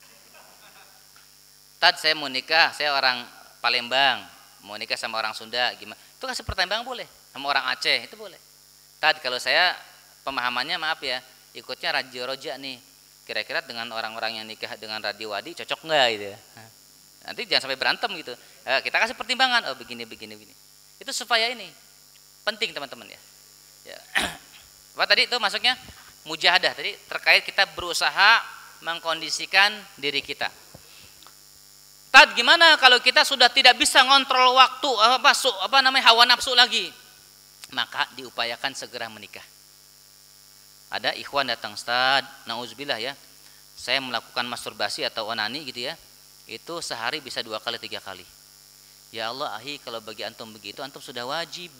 Tad, saya mau nikah, saya orang Palembang, mau nikah sama orang Sunda, gimana? Itu kasih pertimbangan boleh, sama orang Aceh itu boleh. Tad, kalau saya pemahamannya maaf ya, ikutnya radio roja nih. Kira-kira dengan orang-orang yang nikah dengan radio wadi cocok nggak gitu ya? Nanti jangan sampai berantem gitu. Kita kasih pertimbangan, oh begini. Itu supaya ini penting teman-teman ya. Ya. Apa tadi itu masuknya mujahadah. Tadi terkait kita berusaha mengkondisikan diri kita. Tad, gimana kalau kita sudah tidak bisa ngontrol waktu hawa nafsu lagi? Maka diupayakan segera menikah. Ada ikhwan datang, Ustaz, nauzubillah ya, saya melakukan masturbasi atau onani gitu ya, itu sehari bisa 2 kali 3 kali. Ya Allah, kalau bagi antum begitu, antum sudah wajib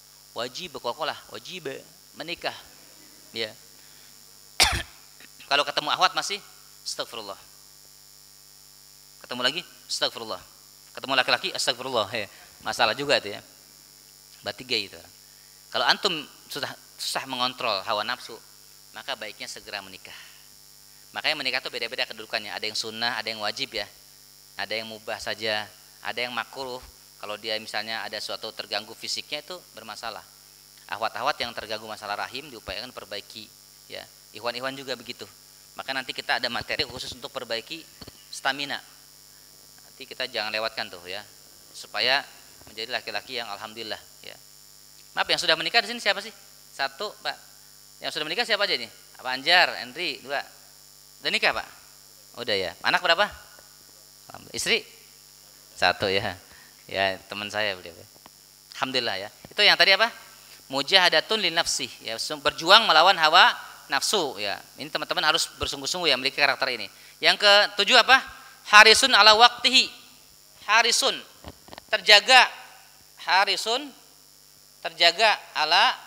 menikah. Ya. Kalau ketemu ahwat masih astagfirullah. Ketemu lagi astagfirullah. Ketemu laki-laki astagfirullah. Masalah juga itu ya. Berarti gay itu. Kalau antum sudah susah mengontrol hawa nafsu, maka baiknya segera menikah. Makanya menikah itu beda-beda kedudukannya. Ada yang sunnah, ada yang wajib ya. Ada yang mubah saja, ada yang makruh. Kalau dia misalnya ada suatu terganggu fisiknya itu bermasalah. Ahwat-ahwat yang terganggu masalah rahim diupayakan perbaiki. Ya, ikhwan-ikhwan juga begitu. Maka nanti kita ada materi khusus untuk perbaiki stamina. Nanti kita jangan lewatkan tuh ya, supaya menjadi laki-laki yang alhamdulillah. Ya. Maaf, yang sudah menikah di sini siapa sih? 1, Pak. Yang sudah menikah siapa aja nih? Pak Anjar, Henry, 2. Udah nikah, Pak? Udah ya. Anak berapa? Istri? 1 ya. Ya, teman saya beliau. Alhamdulillah ya. Itu yang tadi apa? Mujahadatun lin nafsi, ya, berjuang melawan hawa nafsu ya. Ini teman-teman harus bersungguh-sungguh ya memiliki karakter ini. Yang ke-7 apa? Harisun ala waqtihi. Harisun, terjaga. Harisun, terjaga ala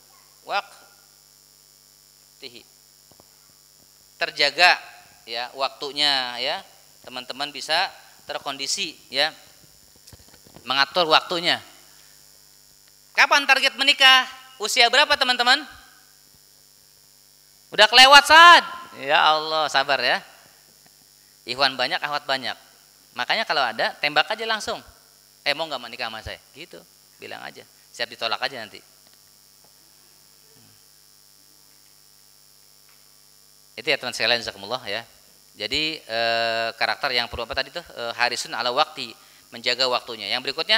waqtihi. Terjaga ya waktunya ya. Teman-teman bisa terkondisi ya. Mengatur waktunya. Kapan target menikah? Usia berapa teman-teman? Udah kelewat saat. Ya Allah, sabar ya. Ikhwan banyak, ahwat banyak. Makanya kalau ada, tembak aja langsung. Mau nggak menikah sama saya? Gitu, bilang aja. Siap ditolak aja nanti. Itu ya teman sekalian, jazakumullah ya. Jadi karakter yang perlu apa tadi tuh? Harisun ala waqti, menjaga waktunya. Yang berikutnya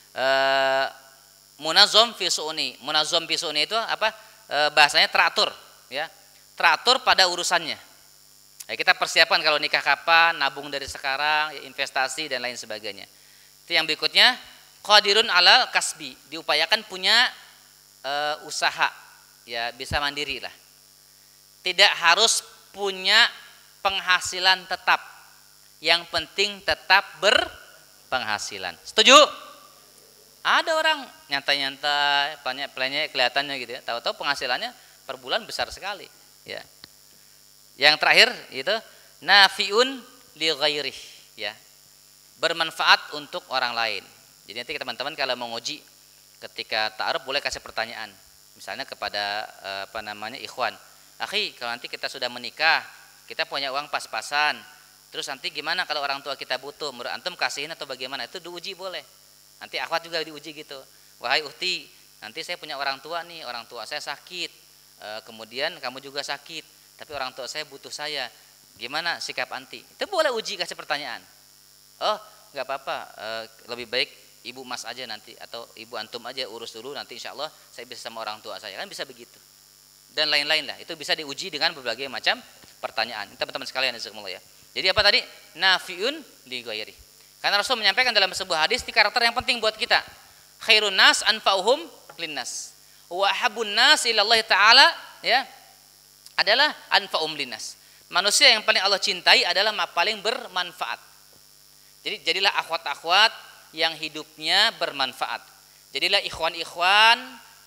munazzam fi su'uni. Munazzam fi su'uni itu apa? Bahasanya teratur ya. Teratur pada urusannya. Ya, kita persiapan kalau nikah kapan, nabung dari sekarang, ya, investasi dan lain sebagainya. Itu yang berikutnya, qadirun alal kasbi, diupayakan punya usaha, ya bisa mandiri lah. Tidak harus punya penghasilan tetap. Yang penting tetap berpenghasilan. Setuju? Ada orang nyantai-nyantai, pelannya kelihatannya gitu ya. Tahu-tahu penghasilannya per bulan besar sekali, ya. Yang terakhir itu nafiun li ghairih, ya. Bermanfaat untuk orang lain. Jadi nanti teman-teman kalau mau nguji ketika ta'aruf boleh kasih pertanyaan. Misalnya kepada ikhwan. Akhi, kalau nanti kita sudah menikah, kita punya uang pas-pasan. Terus nanti gimana kalau orang tua kita butuh? Menurut antum kasihin atau bagaimana? Itu diuji boleh. Nanti akhwat juga diuji gitu. Wahai uhti, nanti saya punya orang tua nih, orang tua saya sakit. Kemudian kamu juga sakit, tapi orang tua saya butuh saya. Gimana sikap anti? Itu boleh uji, kasih pertanyaan. Oh, nggak apa-apa. Lebih baik ibu mas aja nanti, atau ibu antum aja urus dulu. Nanti insya Allah saya bisa sama orang tua saya, kan bisa begitu. Dan lain-lain lah. Itu bisa diuji dengan berbagai macam pertanyaan. Teman-teman sekalian, jazakumullah ya. Jadi apa tadi? Nafiun li ghairi. Karena Rasul menyampaikan dalam sebuah hadis di karakter yang penting buat kita. Khairun nas anfa'uhum linnas. Wa habun nas ila Allah taala ya adalah anfa'um linnas. Manusia yang paling Allah cintai adalah paling bermanfaat. Jadi jadilah akhwat-akhwat yang hidupnya bermanfaat. Jadilah ikhwan-ikhwan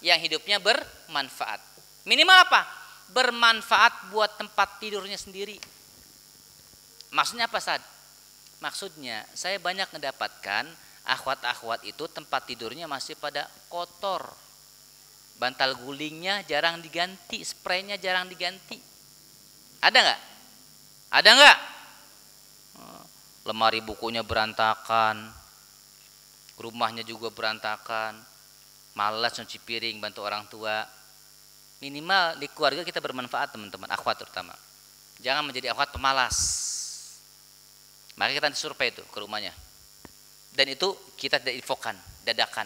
yang hidupnya bermanfaat. Minimal apa? Bermanfaat buat tempat tidurnya sendiri. Maksudnya apa, Sad? Maksudnya saya banyak mendapatkan akhwat-akhwat itu tempat tidurnya masih pada kotor. Bantal gulingnya jarang diganti, spraynya jarang diganti. Ada nggak? Ada nggak? Lemari bukunya berantakan, rumahnya juga berantakan, malas nyuci piring, bantu orang tua. Minimal di keluarga kita bermanfaat, teman-teman, akhwat terutama. Jangan menjadi akhwat pemalas. Maka kita survei itu ke rumahnya. Dan itu kita tidak infokan, dadakan.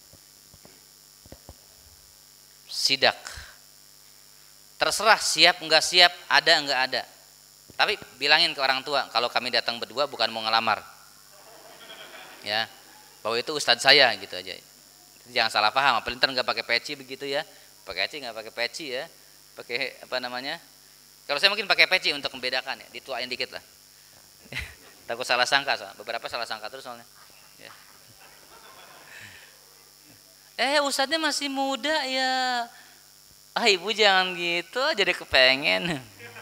Sidak. Terserah siap enggak siap, ada enggak ada. Tapi bilangin ke orang tua kalau kami datang berdua bukan mau ngelamar. Ya. Bahwa itu ustadz saya gitu aja. Jangan salah paham, apalagi ntar enggak pakai peci begitu ya. Pakai peci enggak pakai peci ya. Pakai apa namanya? Kalau saya mungkin pakai peci untuk membedakan ya, dituain dikit lah. Takut salah sangka soalnya. Beberapa salah sangka terus soalnya. Ya. Ustadznya masih muda ya. Ibu jangan gitu, jadi kepengen.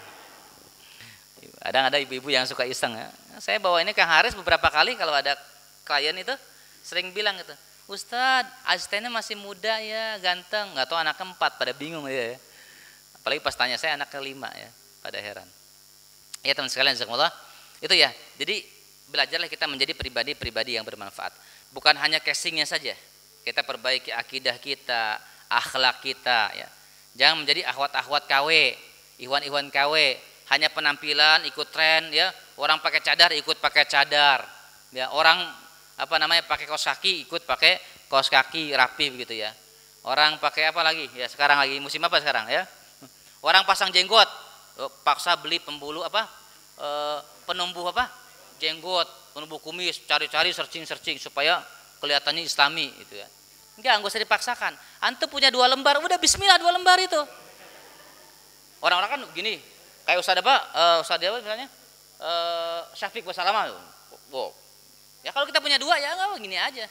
Ada ibu-ibu yang suka iseng ya. Saya bawa ini Kang Haris beberapa kali kalau ada klien itu sering bilang gitu, Ustadz asistennya masih muda ya, ganteng. Nggak tahu anaknya 4, pada bingung ya. Apalagi pas tanya saya anaknya 5 ya, pada heran. Ya teman sekalian, jazakumullah. Itu ya. Jadi belajarlah kita menjadi pribadi-pribadi yang bermanfaat. Bukan hanya casingnya saja. Kita perbaiki akidah kita, akhlak kita ya. Jangan menjadi akhwat-akhwat KW, ikhwan-ikhwan KW, hanya penampilan ikut tren ya. Orang pakai cadar ikut pakai cadar. Ya, orang pakai kaos kaki ikut pakai kaos kaki rapi begitu ya. Orang pakai apa lagi? Ya sekarang lagi musim apa sekarang ya? Orang pasang jenggot, paksa beli pembulu penumbuh jenggot, penumbuh kumis, cari-cari searching supaya kelihatannya islami gitu ya. Enggak usah dipaksakan. Antum punya 2 lembar, udah bismillah 2 lembar itu. Orang-orang kan gini, kayak Ustadz misalnya Syafiq Wasalama. Wow. Ya kalau kita punya 2 ya enggak gini aja.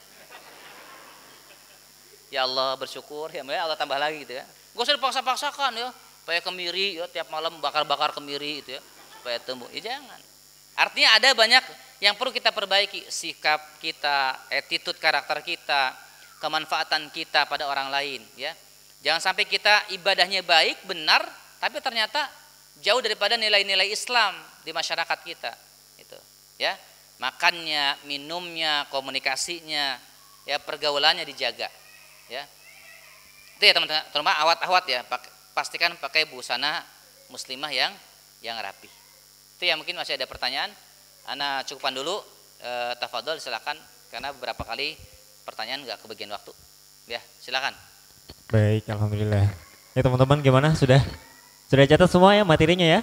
Ya Allah bersyukur, ya Allah tambah lagi gitu ya. Enggak usah dipaksa-paksakan ya. Supaya kemiri ya, tiap malam bakar-bakar kemiri itu ya, supaya tumbuh. Ya jangan. Artinya ada banyak yang perlu kita perbaiki, sikap kita, attitude karakter kita, kemanfaatan kita pada orang lain ya. Jangan sampai kita ibadahnya baik, benar, tapi ternyata jauh daripada nilai-nilai Islam di masyarakat kita. Itu ya. Makannya, minumnya, komunikasinya, ya pergaulannya dijaga ya. Itu ya teman-teman, terutama awat-awat ya, pastikan pakai busana muslimah yang rapi. Itu ya, mungkin masih ada pertanyaan. Ana cukupan dulu, tafadhol silakan karena beberapa kali pertanyaan nggak kebagian waktu. Ya, silakan. Baik, alhamdulillah. Ya teman-teman gimana? Sudah catat semua ya materinya ya?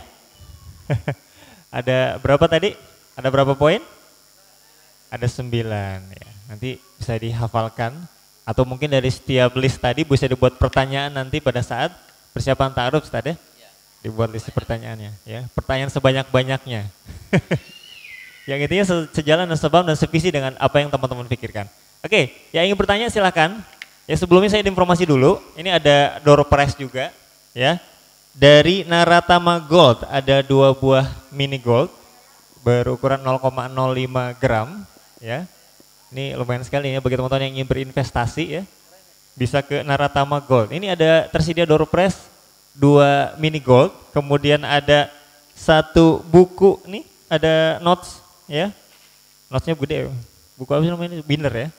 Ada berapa tadi? Ada berapa poin? Ada 9 ya. Nanti bisa dihafalkan atau mungkin dari setiap list tadi bisa dibuat pertanyaan nanti pada saat persiapan ta'aruf Ustaz ya. Dibuat list pertanyaannya ya. Pertanyaan sebanyak-banyaknya. Yang intinya sejalan dan sebab dan sevisi dengan apa yang teman-teman pikirkan. Oke, yang ingin bertanya silakan. Ya sebelumnya saya informasi dulu. Ini ada door prize juga ya. Dari Naratama Gold ada 2 buah mini gold berukuran 0,05 gram ya. Ini lumayan sekali ya bagi teman-teman yang ingin berinvestasi ya. Bisa ke Naratama Gold. Ini ada tersedia door prize 2 mini gold, kemudian ada 1 buku nih, ada notes ya. Notesnya gede. Buku apa sih namanya? Binder ya.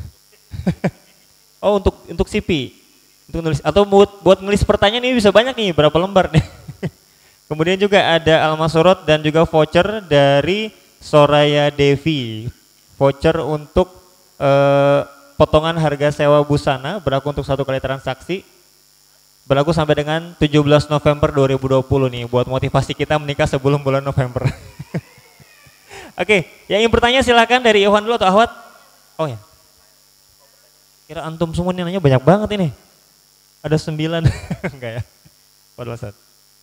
Oh, untuk CV. Untuk nulis atau buat nulis pertanyaan ini bisa banyak nih, berapa lembar nih. Kemudian juga ada almasurot dan juga voucher dari Soraya Devi. Voucher untuk potongan harga sewa busana berlaku untuk 1 kali transaksi. Berlaku sampai dengan 17 November 2020 nih buat motivasi kita menikah sebelum bulan November. Oke, yang ingin bertanya silakan dari Ikhwan dulu atau Ahwat. Oh ya. Kira antum semua nih nanya banyak banget ini. Ada 9. Enggak ya. Padahal Ustaz.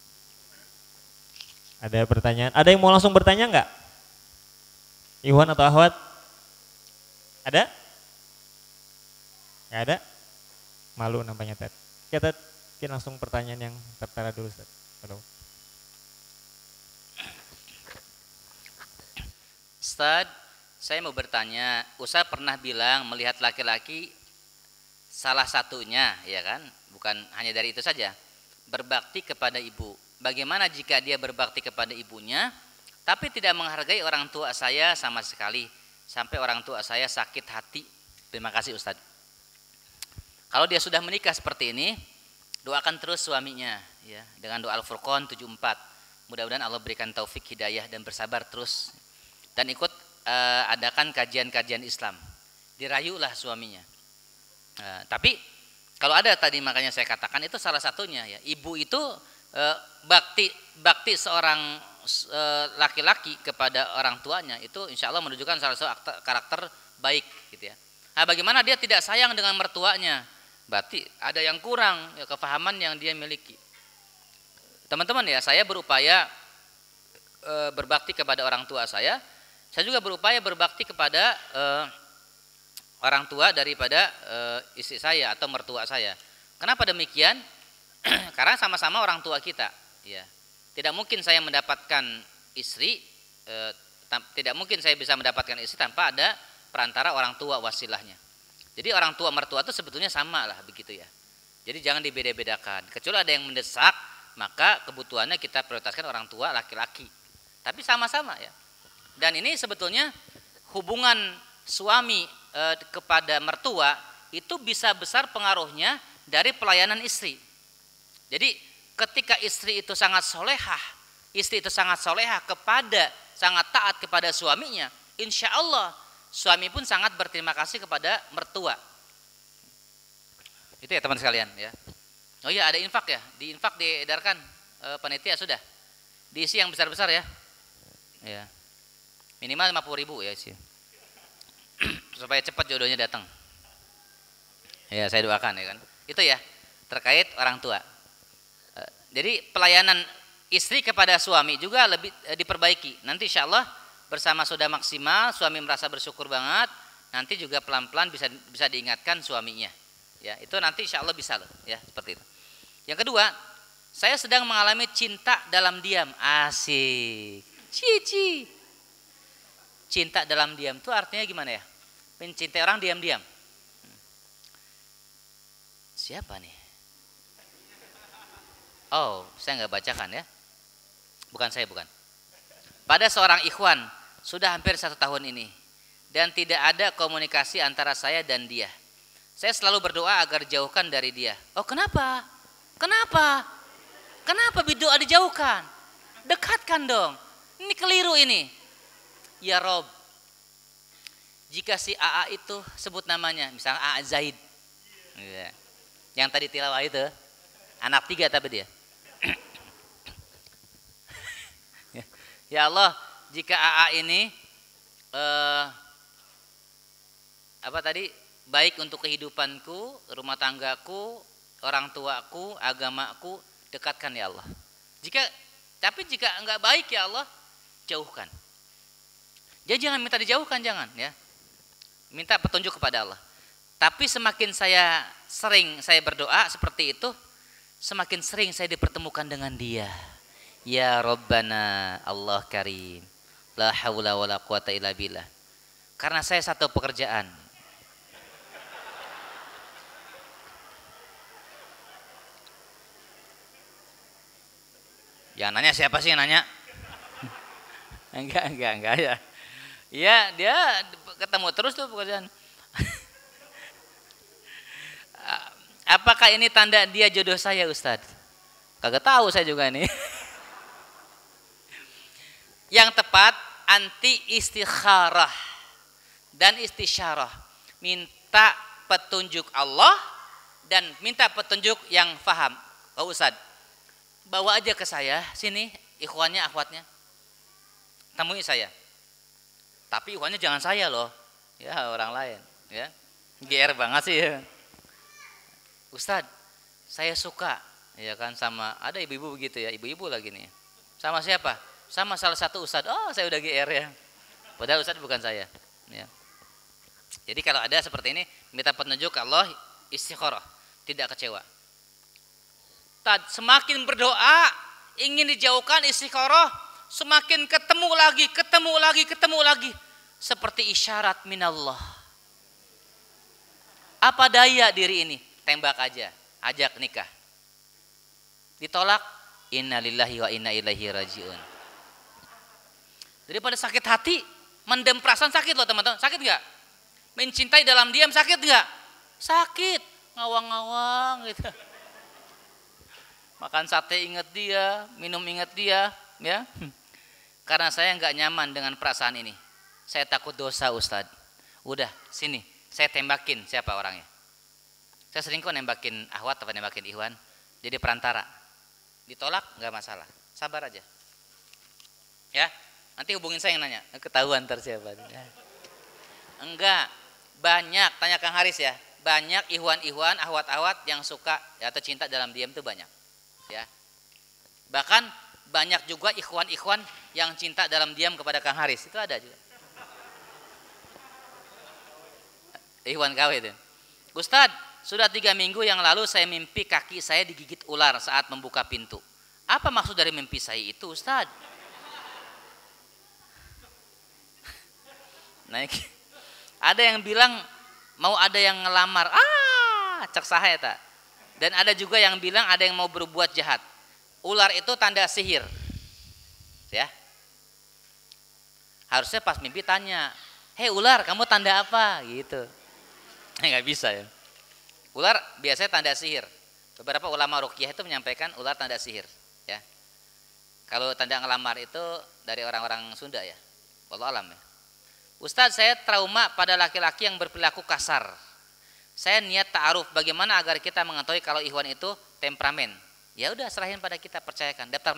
Ada pertanyaan? Ada yang mau langsung bertanya enggak? Ikhwan atau Ahwat? Ada? Enggak ada? malu nampaknya Ted. Kita langsung pertanyaan yang tertera dulu Ted. Halo. Ustaz, saya mau bertanya, Ustaz pernah bilang melihat laki-laki salah satunya, ya kan, bukan hanya dari itu saja, berbakti kepada ibu. Bagaimana jika dia berbakti kepada ibunya, tapi tidak menghargai orang tua saya sama sekali, sampai orang tua saya sakit hati? Terima kasih Ustaz. Kalau dia sudah menikah seperti ini, doakan terus suaminya, ya, dengan doa Al-Furqan 74. Mudah-mudahan Allah berikan taufik hidayah dan bersabar terus. Dan ikut adakan kajian-kajian Islam, dirayulah suaminya. Tapi kalau ada tadi, makanya saya katakan itu salah satunya, ya, ibu itu bakti seorang laki-laki kepada orang tuanya itu insya Allah menunjukkan salah satu karakter baik, gitu ya. Nah, bagaimana dia tidak sayang dengan mertuanya, berarti ada yang kurang, ya, kefahaman yang dia miliki. Teman-teman, ya, saya berupaya berbakti kepada orang tua saya juga berupaya berbakti kepada orang tua daripada istri saya atau mertua saya. Kenapa demikian? Karena sama-sama orang tua kita, ya. Tidak mungkin saya mendapatkan istri, tidak mungkin saya bisa mendapatkan istri tanpa ada perantara orang tua wasilahnya. Jadi orang tua mertua itu sebetulnya sama lah, begitu ya. Jadi jangan dibeda-bedakan. Kecuali ada yang mendesak, maka kebutuhannya kita prioritaskan orang tua laki-laki. Tapi sama-sama, ya. Dan ini sebetulnya hubungan suami kepada mertua itu bisa besar pengaruhnya dari pelayanan istri. Jadi ketika istri itu sangat solehah, sangat taat kepada suaminya, insya Allah suami pun sangat berterima kasih kepada mertua. Itu ya teman sekalian, ya. Oh iya, ada infak, ya, di infak diedarkan panitia sudah diisi yang besar-besar, ya. Ya. Minimal 50.000 ya sih. Supaya cepat jodohnya datang. Ya, saya doakan, ya kan. Itu ya terkait orang tua. Jadi pelayanan istri kepada suami juga lebih diperbaiki. Nanti insya Allah bersama sudah maksimal, suami merasa bersyukur banget, nanti juga pelan-pelan bisa diingatkan suaminya. Ya, itu nanti insya Allah bisa loh, ya, seperti itu. Yang kedua, saya sedang mengalami cinta dalam diam. Asik. Cici. Cinta dalam diam itu artinya gimana, ya? Mencintai orang diam-diam. Siapa nih? Oh, saya nggak bacakan, ya. Bukan saya, bukan. Pada seorang ikhwan sudah hampir 1 tahun ini dan tidak ada komunikasi antara saya dan dia. Saya selalu berdoa agar jauhkan dari dia. Oh, kenapa? Kenapa? Kenapa berdoa dijauhkan? Dekatkan dong. Ini keliru ini. Ya Rob, jika si AA itu sebut namanya, misalnya AA Zaid, ya, yang tadi tilawah itu, anak 3 tapi dia. Ya Allah, jika AA ini baik untuk kehidupanku, rumah tanggaku, orang tuaku, agamaku, dekatkan ya Allah. Tapi jika enggak baik ya Allah, jauhkan. Jadi jangan minta dijauhkan, jangan, ya. Minta petunjuk kepada Allah. Tapi semakin saya berdoa seperti itu, semakin sering saya dipertemukan dengan dia. Ya Rabbana Allah Karim, la haula wala quwata illa billah. Karena saya satu pekerjaan. Jangan nanya siapa sih yang nanya. Enggak ya. Ya, dia ketemu terus tuh pekerjaan. Apakah ini tanda dia jodoh saya, Ustadz? Kagak tahu saya juga ini. Yang tepat anti istikharah dan istisyarah. Minta petunjuk Allah dan minta petunjuk yang faham. Oh Ustadz, bawa aja ke saya sini ikhwannya, akhwatnya. Temui saya. Tapi ikhwannya jangan saya loh, ya orang lain, ya. GR banget sih, ya. Ustadz, saya suka, ya kan, sama ada ibu-ibu begitu, ya, ibu-ibu lagi nih. Sama siapa? Sama salah satu ustadz. Oh, saya udah GR, ya. Padahal ustadz bukan saya, ya. Jadi kalau ada seperti ini, minta petunjuk Allah, istikharah. tidak kecewa. Semakin berdoa ingin dijauhkan istiqoroh, semakin ketemu lagi, seperti isyarat minallah. Apa daya diri ini? Tembak aja, ajak nikah. Ditolak, innalillahi wa inna ilaihi rajiun. Daripada sakit hati, mendem perasaan sakit loh teman-teman. Sakit nggak? Mencintai dalam diam sakit nggak? Sakit, ngawang-ngawang gitu. Makan sate ingat dia, minum ingat dia, ya. Karena saya nggak nyaman dengan perasaan ini. Saya takut dosa Ustadz. Udah, sini, saya tembakin siapa orangnya. Saya sering kok nembakin Ahwat atau nembakin Ikhwan, jadi perantara. Ditolak nggak masalah, sabar aja. Ya, nanti hubungin saya yang nanya, ketahuan ntar siapa. Enggak, banyak, tanya Kang Haris ya. Banyak Ikhwan-Ikhwan, Ahwat-Ahwat yang suka atau cinta dalam diam itu banyak. Ya. Bahkan banyak juga Ikhwan-Ikhwan yang cinta dalam diam kepada Kang Haris, itu ada juga. Ikhwan KW itu. Ustadz, sudah 3 minggu yang lalu saya mimpi kaki saya digigit ular saat membuka pintu. Apa maksud dari mimpi saya itu Ustadz? Nah, ada yang bilang mau ada yang ngelamar, cek saha eta. Dan ada juga yang bilang ada yang mau berbuat jahat. Ular itu tanda sihir. Ya. Harusnya pas mimpi tanya, "Hei ular, kamu tanda apa?" gitu. Nggak bisa ya. Ular biasanya tanda sihir. Beberapa ulama ruqyah itu menyampaikan ular tanda sihir, ya. Kalau tanda ngelamar itu dari orang-orang Sunda ya. Wallahu alam ya. Ustadz, saya trauma pada laki-laki yang berperilaku kasar. Saya niat ta'aruf, bagaimana agar kita mengetahui kalau Ikhwan itu temperamen? Ya udah, serahin pada kita, percayakan. Daftar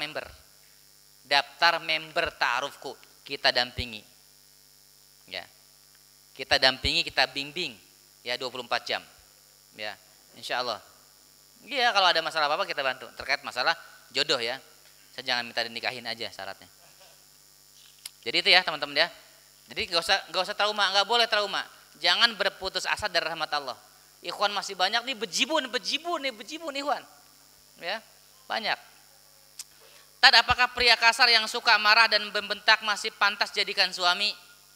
member ta'arufku, kita dampingi. Ya. Kita dampingi, kita bimbing. Ya 24 jam. Ya, insya Allah. Iya, kalau ada masalah apa-apa kita bantu. Terkait masalah jodoh ya, saya jangan minta dinikahin aja syaratnya. Jadi itu ya teman-teman ya. Jadi gak usah trauma, nggak boleh trauma. Jangan berputus asa dari rahmat Allah. Ikhwan masih banyak nih bejibun Ikhwan. Ya, banyak. Tad, apakah pria kasar yang suka marah dan membentak masih pantas jadikan suami?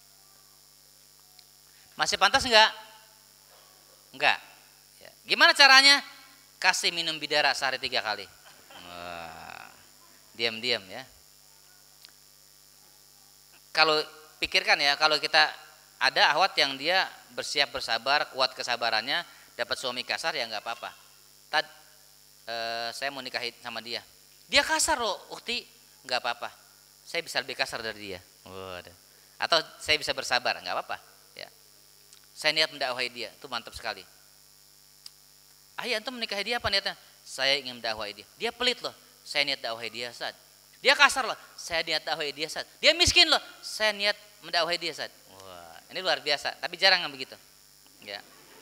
Masih pantas enggak? Enggak. Ya. Gimana caranya? Kasih minum bidara sehari 3 kali. Diam-diam ya. Kalau pikirkan ya, kalau kita ada ahwat yang dia bersiap bersabar, kuat kesabarannya, dapat suami kasar ya nggak apa-apa. Tad, saya mau nikahin sama dia. Dia kasar loh, ukti, nggak apa-apa. Saya bisa lebih kasar dari dia. Atau saya bisa bersabar, nggak apa-apa. Ya. Saya niat mendakwahi dia, itu mantap sekali. Ayah antum menikahi dia apa niatnya? Saya ingin mendakwahi dia. Dia pelit loh, saya niat dakwahi dia Ustaz. Dia kasar loh, saya niat dakwahi dia Ustaz. Dia miskin loh, saya niat mendakwahi dia Ustaz. Wah, ini luar biasa, tapi jarang yang begitu. Ya.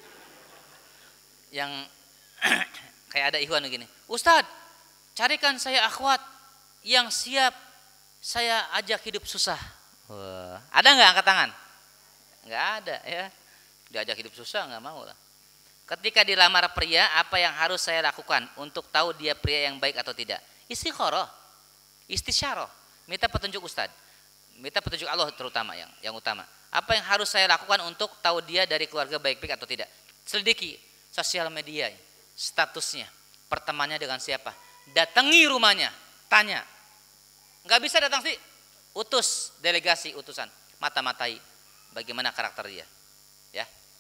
Yang kayak ada Ikhwan begini, Ustaz, carikan saya akhwat yang siap saya ajak hidup susah. Wah, ada nggak angkat tangan? Nggak ada ya. Diajak hidup susah nggak mau lah. Ketika dilamar pria, apa yang harus saya lakukan untuk tahu dia pria yang baik atau tidak? Istikharah, istisyarah, minta petunjuk Ustaz, minta petunjuk Allah terutama yang utama. Apa yang harus saya lakukan untuk tahu dia dari keluarga baik-baik atau tidak? Selidiki sosial media, statusnya, pertemanannya dengan siapa, datangi rumahnya, tanya. Nggak bisa datang sih, utus delegasi utusan, mata-matai bagaimana karakter dia, ya.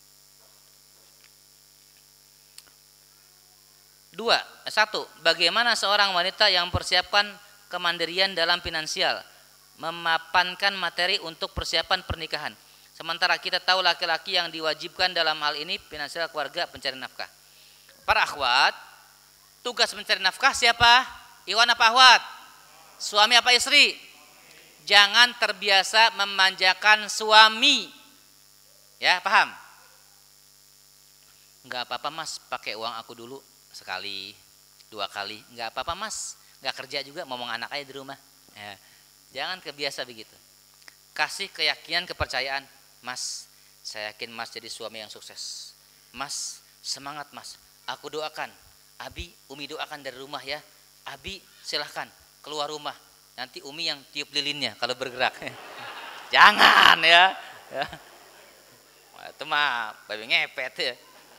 1. Bagaimana seorang wanita yang mempersiapkan kemandirian dalam finansial, memapankan materi untuk persiapan pernikahan. Sementara kita tahu laki-laki yang diwajibkan dalam hal ini finansial keluarga, pencari nafkah. Para akhwat, tugas mencari nafkah siapa? Ikhwan apa akhwat? Suami apa istri? Jangan terbiasa memanjakan suami. Ya, paham? Enggak apa-apa Mas, pakai uang aku dulu. Sekali, 2 kali, nggak apa-apa Mas, nggak kerja juga, ngomong anak aja di rumah. Ya, jangan kebiasa begitu. Kasih keyakinan, kepercayaan, Mas, saya yakin Mas jadi suami yang sukses. Mas, semangat Mas, aku doakan, Abi, Umi doakan dari rumah ya. Abi silahkan keluar rumah. Nanti Umi yang tiup lilinnya kalau bergerak. Jangan ya. Itu mah babi ngepet ya.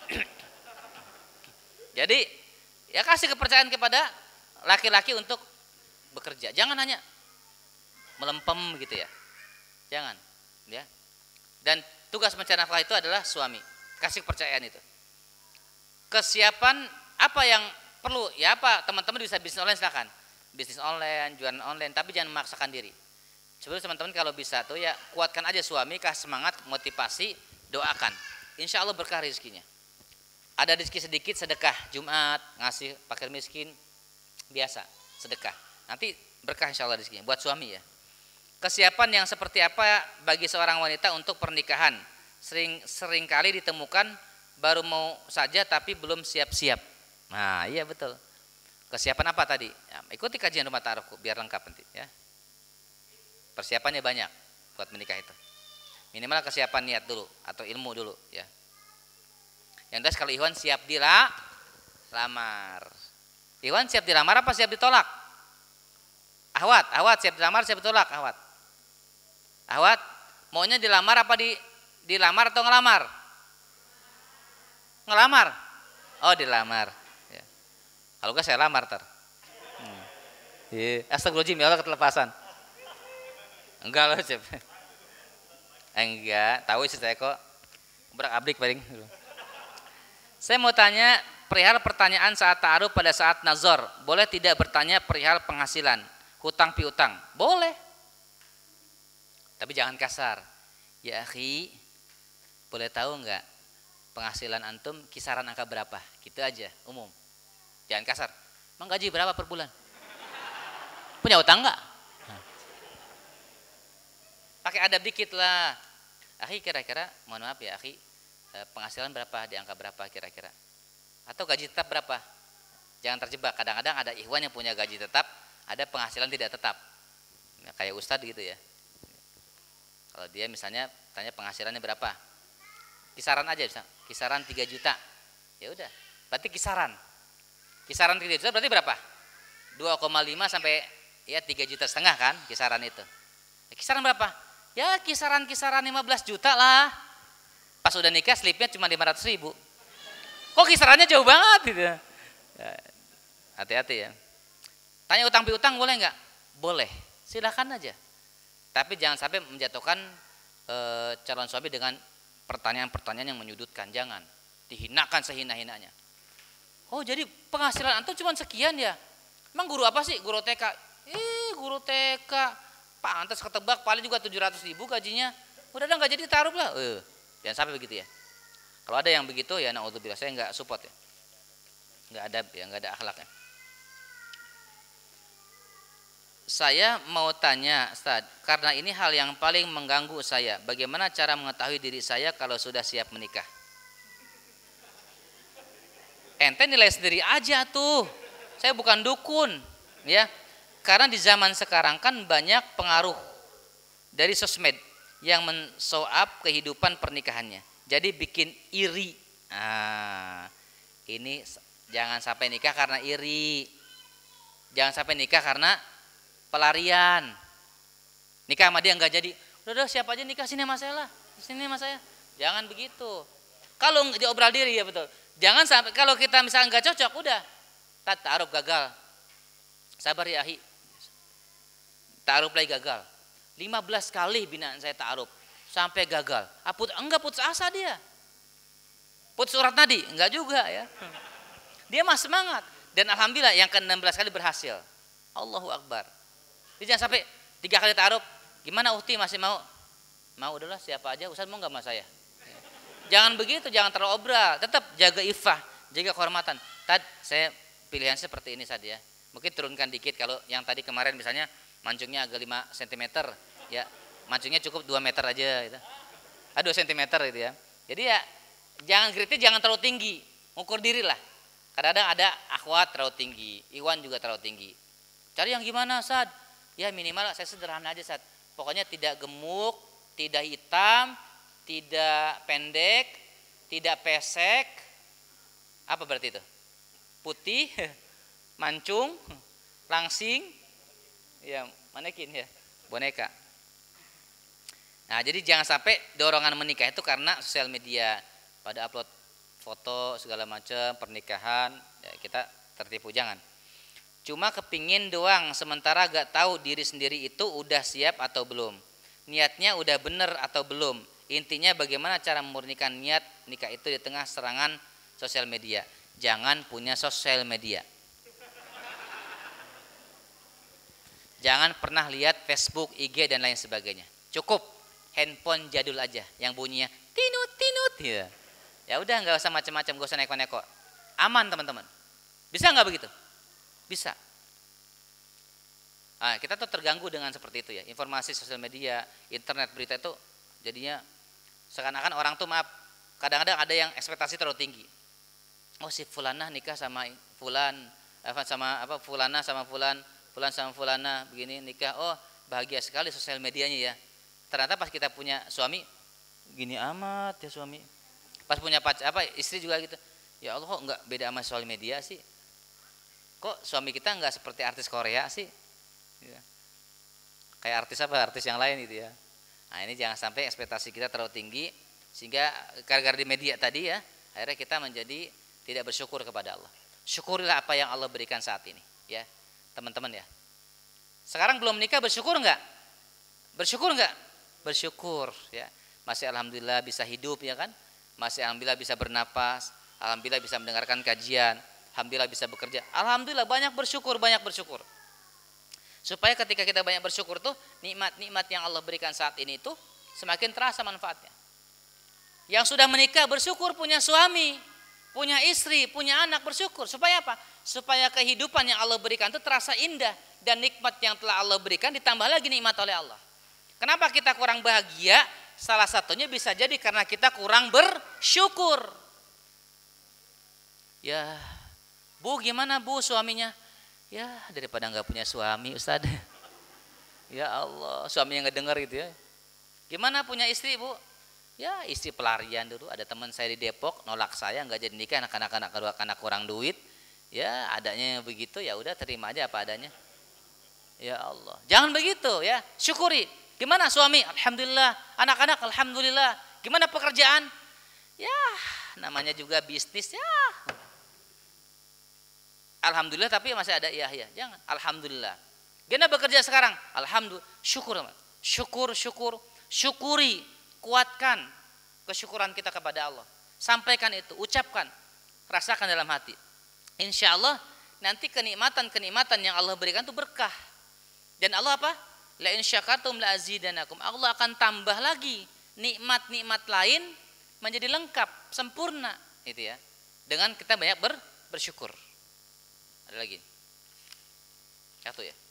Jadi ya kasih kepercayaan kepada laki-laki untuk bekerja. Jangan hanya melempem gitu ya. Jangan ya. Dan tugas mencari nafkah itu adalah suami. Kasih kepercayaan itu. Kesiapan apa yang perlu? Ya apa teman-teman bisa bisnis online silakan. Bisnis online, jualan online, tapi jangan memaksakan diri. Sebenarnya teman-teman kalau bisa tuh ya kuatkan aja suami, kasih semangat, motivasi, doakan. Insya Allah berkah rezekinya. Ada rezeki sedikit sedekah Jumat, ngasih fakir miskin, biasa sedekah. Nanti berkah insya Allah rezekinya buat suami ya. Kesiapan yang seperti apa bagi seorang wanita untuk pernikahan? Sering kali ditemukan baru mau saja tapi belum siap-siap. Nah iya betul. Kesiapan apa tadi? Ya, ikuti kajian rumah ta'aruf biar lengkap nanti ya. Persiapannya banyak buat menikah itu. Minimal kesiapan niat dulu atau ilmu dulu ya. Yang jelas kalau Iwan siap dilamar. Iwan siap dilamar apa siap ditolak? Ahwat siap dilamar siap ditolak? Ahwat maunya dilamar apa dilamar atau ngelamar? Ngelamar. Oh, dilamar. Ya. Kalau enggak saya lamar ter. Astagfirullahaladzim ya Allah ketelepasan. Enggak loh, Cep. Enggak, tahu sih saya kok. Berak-abrik paling. Saya mau tanya perihal pertanyaan saat ta'aruf pada saat nazar. Boleh tidak bertanya perihal penghasilan, hutang piutang? Boleh. Tapi jangan kasar. Ya akhi, boleh tahu enggak penghasilan antum kisaran angka berapa? Gitu aja, umum. Jangan kasar. Emang gaji berapa per bulan? Punya hutang enggak? Pakai adab dikit lah. Akhi kira-kira, mohon maaf ya akhi, penghasilan berapa, di angka berapa kira-kira? Atau gaji tetap berapa? Jangan terjebak, kadang-kadang ada ikhwan yang punya gaji tetap, ada penghasilan tidak tetap. Ya, kayak ustadz gitu ya. Kalau dia misalnya tanya penghasilannya berapa? Kisaran aja bisa, kisaran 3 juta. Ya udah, berarti kisaran. Kisaran 3 juta berarti berapa? 2,5 sampai ya 3,5 juta kan kisaran itu. Ya, kisaran berapa? Ya kisaran 15 juta lah. Pas udah nikah slipnya cuma 500.000. Kok kisarannya jauh banget gitu ya. Hati-hati ya. Tanya utang piutang boleh nggak? Boleh, silakan aja. Tapi jangan sampai menjatuhkan calon suami dengan pertanyaan-pertanyaan yang menyudutkan. Jangan dihinakan sehina-hinanya. Oh jadi penghasilan antum cuma sekian ya? Emang guru apa sih? Guru TK? Guru TK pantas ketebak paling juga 700.000 gajinya. Udah nggak jadi taruh lah. Jangan sampai begitu ya. Kalau ada yang begitu ya naudzubillah, saya nggak support ya. Nggak ada ya, nggak ada akhlaknya. Saya mau tanya Ustaz, karena ini hal yang paling mengganggu saya. Bagaimana cara mengetahui diri saya kalau sudah siap menikah? Ente nilai sendiri aja tuh. Saya bukan dukun, ya. Karena di zaman sekarang kan banyak pengaruh dari sosmed yang men-show-up kehidupan pernikahannya. Jadi bikin iri. Nah, ini jangan sampai nikah karena iri. Jangan sampai nikah karena pelarian. Nikah sama dia enggak jadi. Udah siapa aja nikah sini sama saya lah. Sini sama saya. Jangan begitu. Kalau diobral diri ya betul. Jangan sampai kalau kita misalnya enggak cocok udah. Ta'aruf gagal. Sabar ya akhi. Ta'aruf lagi gagal. 15 kali binaan saya ta'aruf sampai gagal. Enggak putus asa dia. Putus surat nadi, enggak juga ya. Dia masih semangat dan alhamdulillah yang ke-16 kali berhasil. Allahu Akbar. Jadi jangan sampai 3 kali ta'aruf, gimana Uhti masih mau? Mau udahlah siapa aja, Ustaz mau enggak sama saya? Jangan begitu, jangan terlalu obral. Tetap jaga iffah, jaga kehormatan. Saya pilihan seperti ini saja. Mungkin turunkan dikit kalau yang tadi kemarin misalnya mancungnya agak 5 cm ya, mancungnya cukup 2 meter aja gitu. 2 cm gitu ya. Jadi ya jangan kritik, jangan terlalu tinggi. Ukur diri lah. Kadang-kadang ada akhwat terlalu tinggi, Iwan juga terlalu tinggi. Cari yang gimana, Sad? Ya minimal saya sederhana aja, Sad. Pokoknya tidak gemuk, tidak hitam, tidak pendek, tidak pesek, Apa berarti itu? Putih, mancung, langsing, ya manekin ya, boneka. Nah, jadi jangan sampai dorongan menikah itu karena sosial media, pada upload foto segala macam pernikahan, ya kita tertipu, jangan. Cuma kepingin doang, sementara gak tahu diri sendiri itu udah siap atau belum, niatnya udah bener atau belum. Intinya bagaimana cara memurnikan niat nikah itu di tengah serangan sosial media. Jangan punya sosial media. Jangan pernah lihat Facebook, IG dan lain sebagainya. Cukup handphone jadul aja yang bunyinya tinut tinut ya. Ya udah, nggak usah macam-macam, nggak usah neko-neko. Aman teman-teman. Bisa nggak begitu? Bisa. Nah, kita tuh terganggu dengan seperti itu ya. Informasi sosial media, internet, berita itu jadinya seakan-akan orang tuh, maaf, kadang-kadang ada yang ekspektasi terlalu tinggi. Oh, si fulanah nikah sama fulan, fulana sama fulan, fulan sama fulana begini nikah. Oh, bahagia sekali sosial medianya ya. Ternyata pas kita punya suami gini amat ya suami. Pas punya istri juga gitu. Ya Allah, kok enggak beda sama sosial media sih? Kok suami kita enggak seperti artis Korea sih? Ya. Kayak artis yang lain gitu ya. Nah, ini jangan sampai ekspektasi kita terlalu tinggi sehingga gara-gara di media tadi ya, akhirnya kita menjadi tidak bersyukur kepada Allah. Syukurilah apa yang Allah berikan saat ini, ya teman-teman ya. Sekarang belum nikah, bersyukur enggak? Bersyukur enggak? Bersyukur ya. Masih alhamdulillah bisa hidup ya kan? Masih alhamdulillah bisa bernapas, alhamdulillah bisa mendengarkan kajian, alhamdulillah bisa bekerja. Alhamdulillah, banyak bersyukur. Supaya ketika kita banyak bersyukur tuh, nikmat-nikmat yang Allah berikan saat ini tuh semakin terasa manfaatnya. Yang sudah menikah bersyukur punya suami, punya istri, punya anak, bersyukur. Supaya apa? Supaya kehidupan yang Allah berikan itu terasa indah, dan nikmat yang telah Allah berikan ditambah lagi nikmat oleh Allah. Kenapa kita kurang bahagia? Salah satunya bisa jadi karena kita kurang bersyukur. Ya, Bu, gimana Bu suaminya? Ya, daripada nggak punya suami, Ustaz. Ya Allah, suaminya nggak dengar gitu ya. Gimana punya istri, Bu? Ya, istri pelarian dulu. Ada teman saya di Depok nolak saya, nggak jadi nikah, anak kurang duit. Ya, adanya begitu, ya udah terima aja apa adanya. Ya Allah, jangan begitu ya, syukuri. Gimana suami? Alhamdulillah. Anak-anak? Alhamdulillah. Gimana pekerjaan? Ya, namanya juga bisnis ya. Alhamdulillah, tapi masih ada ya. Jangan. Alhamdulillah. Gimana bekerja sekarang? Alhamdulillah. Syukur. Syukuri. Kuatkan kesyukuran kita kepada Allah. Sampaikan itu, ucapkan, rasakan dalam hati. Insya Allah nanti kenikmatan yang Allah berikan itu berkah. Dan Allah apa? La in syakartum la azidanakum. Allah akan tambah lagi nikmat-nikmat lain menjadi lengkap, sempurna, itu ya. Dengan kita banyak bersyukur. Ada lagi? Satu ya.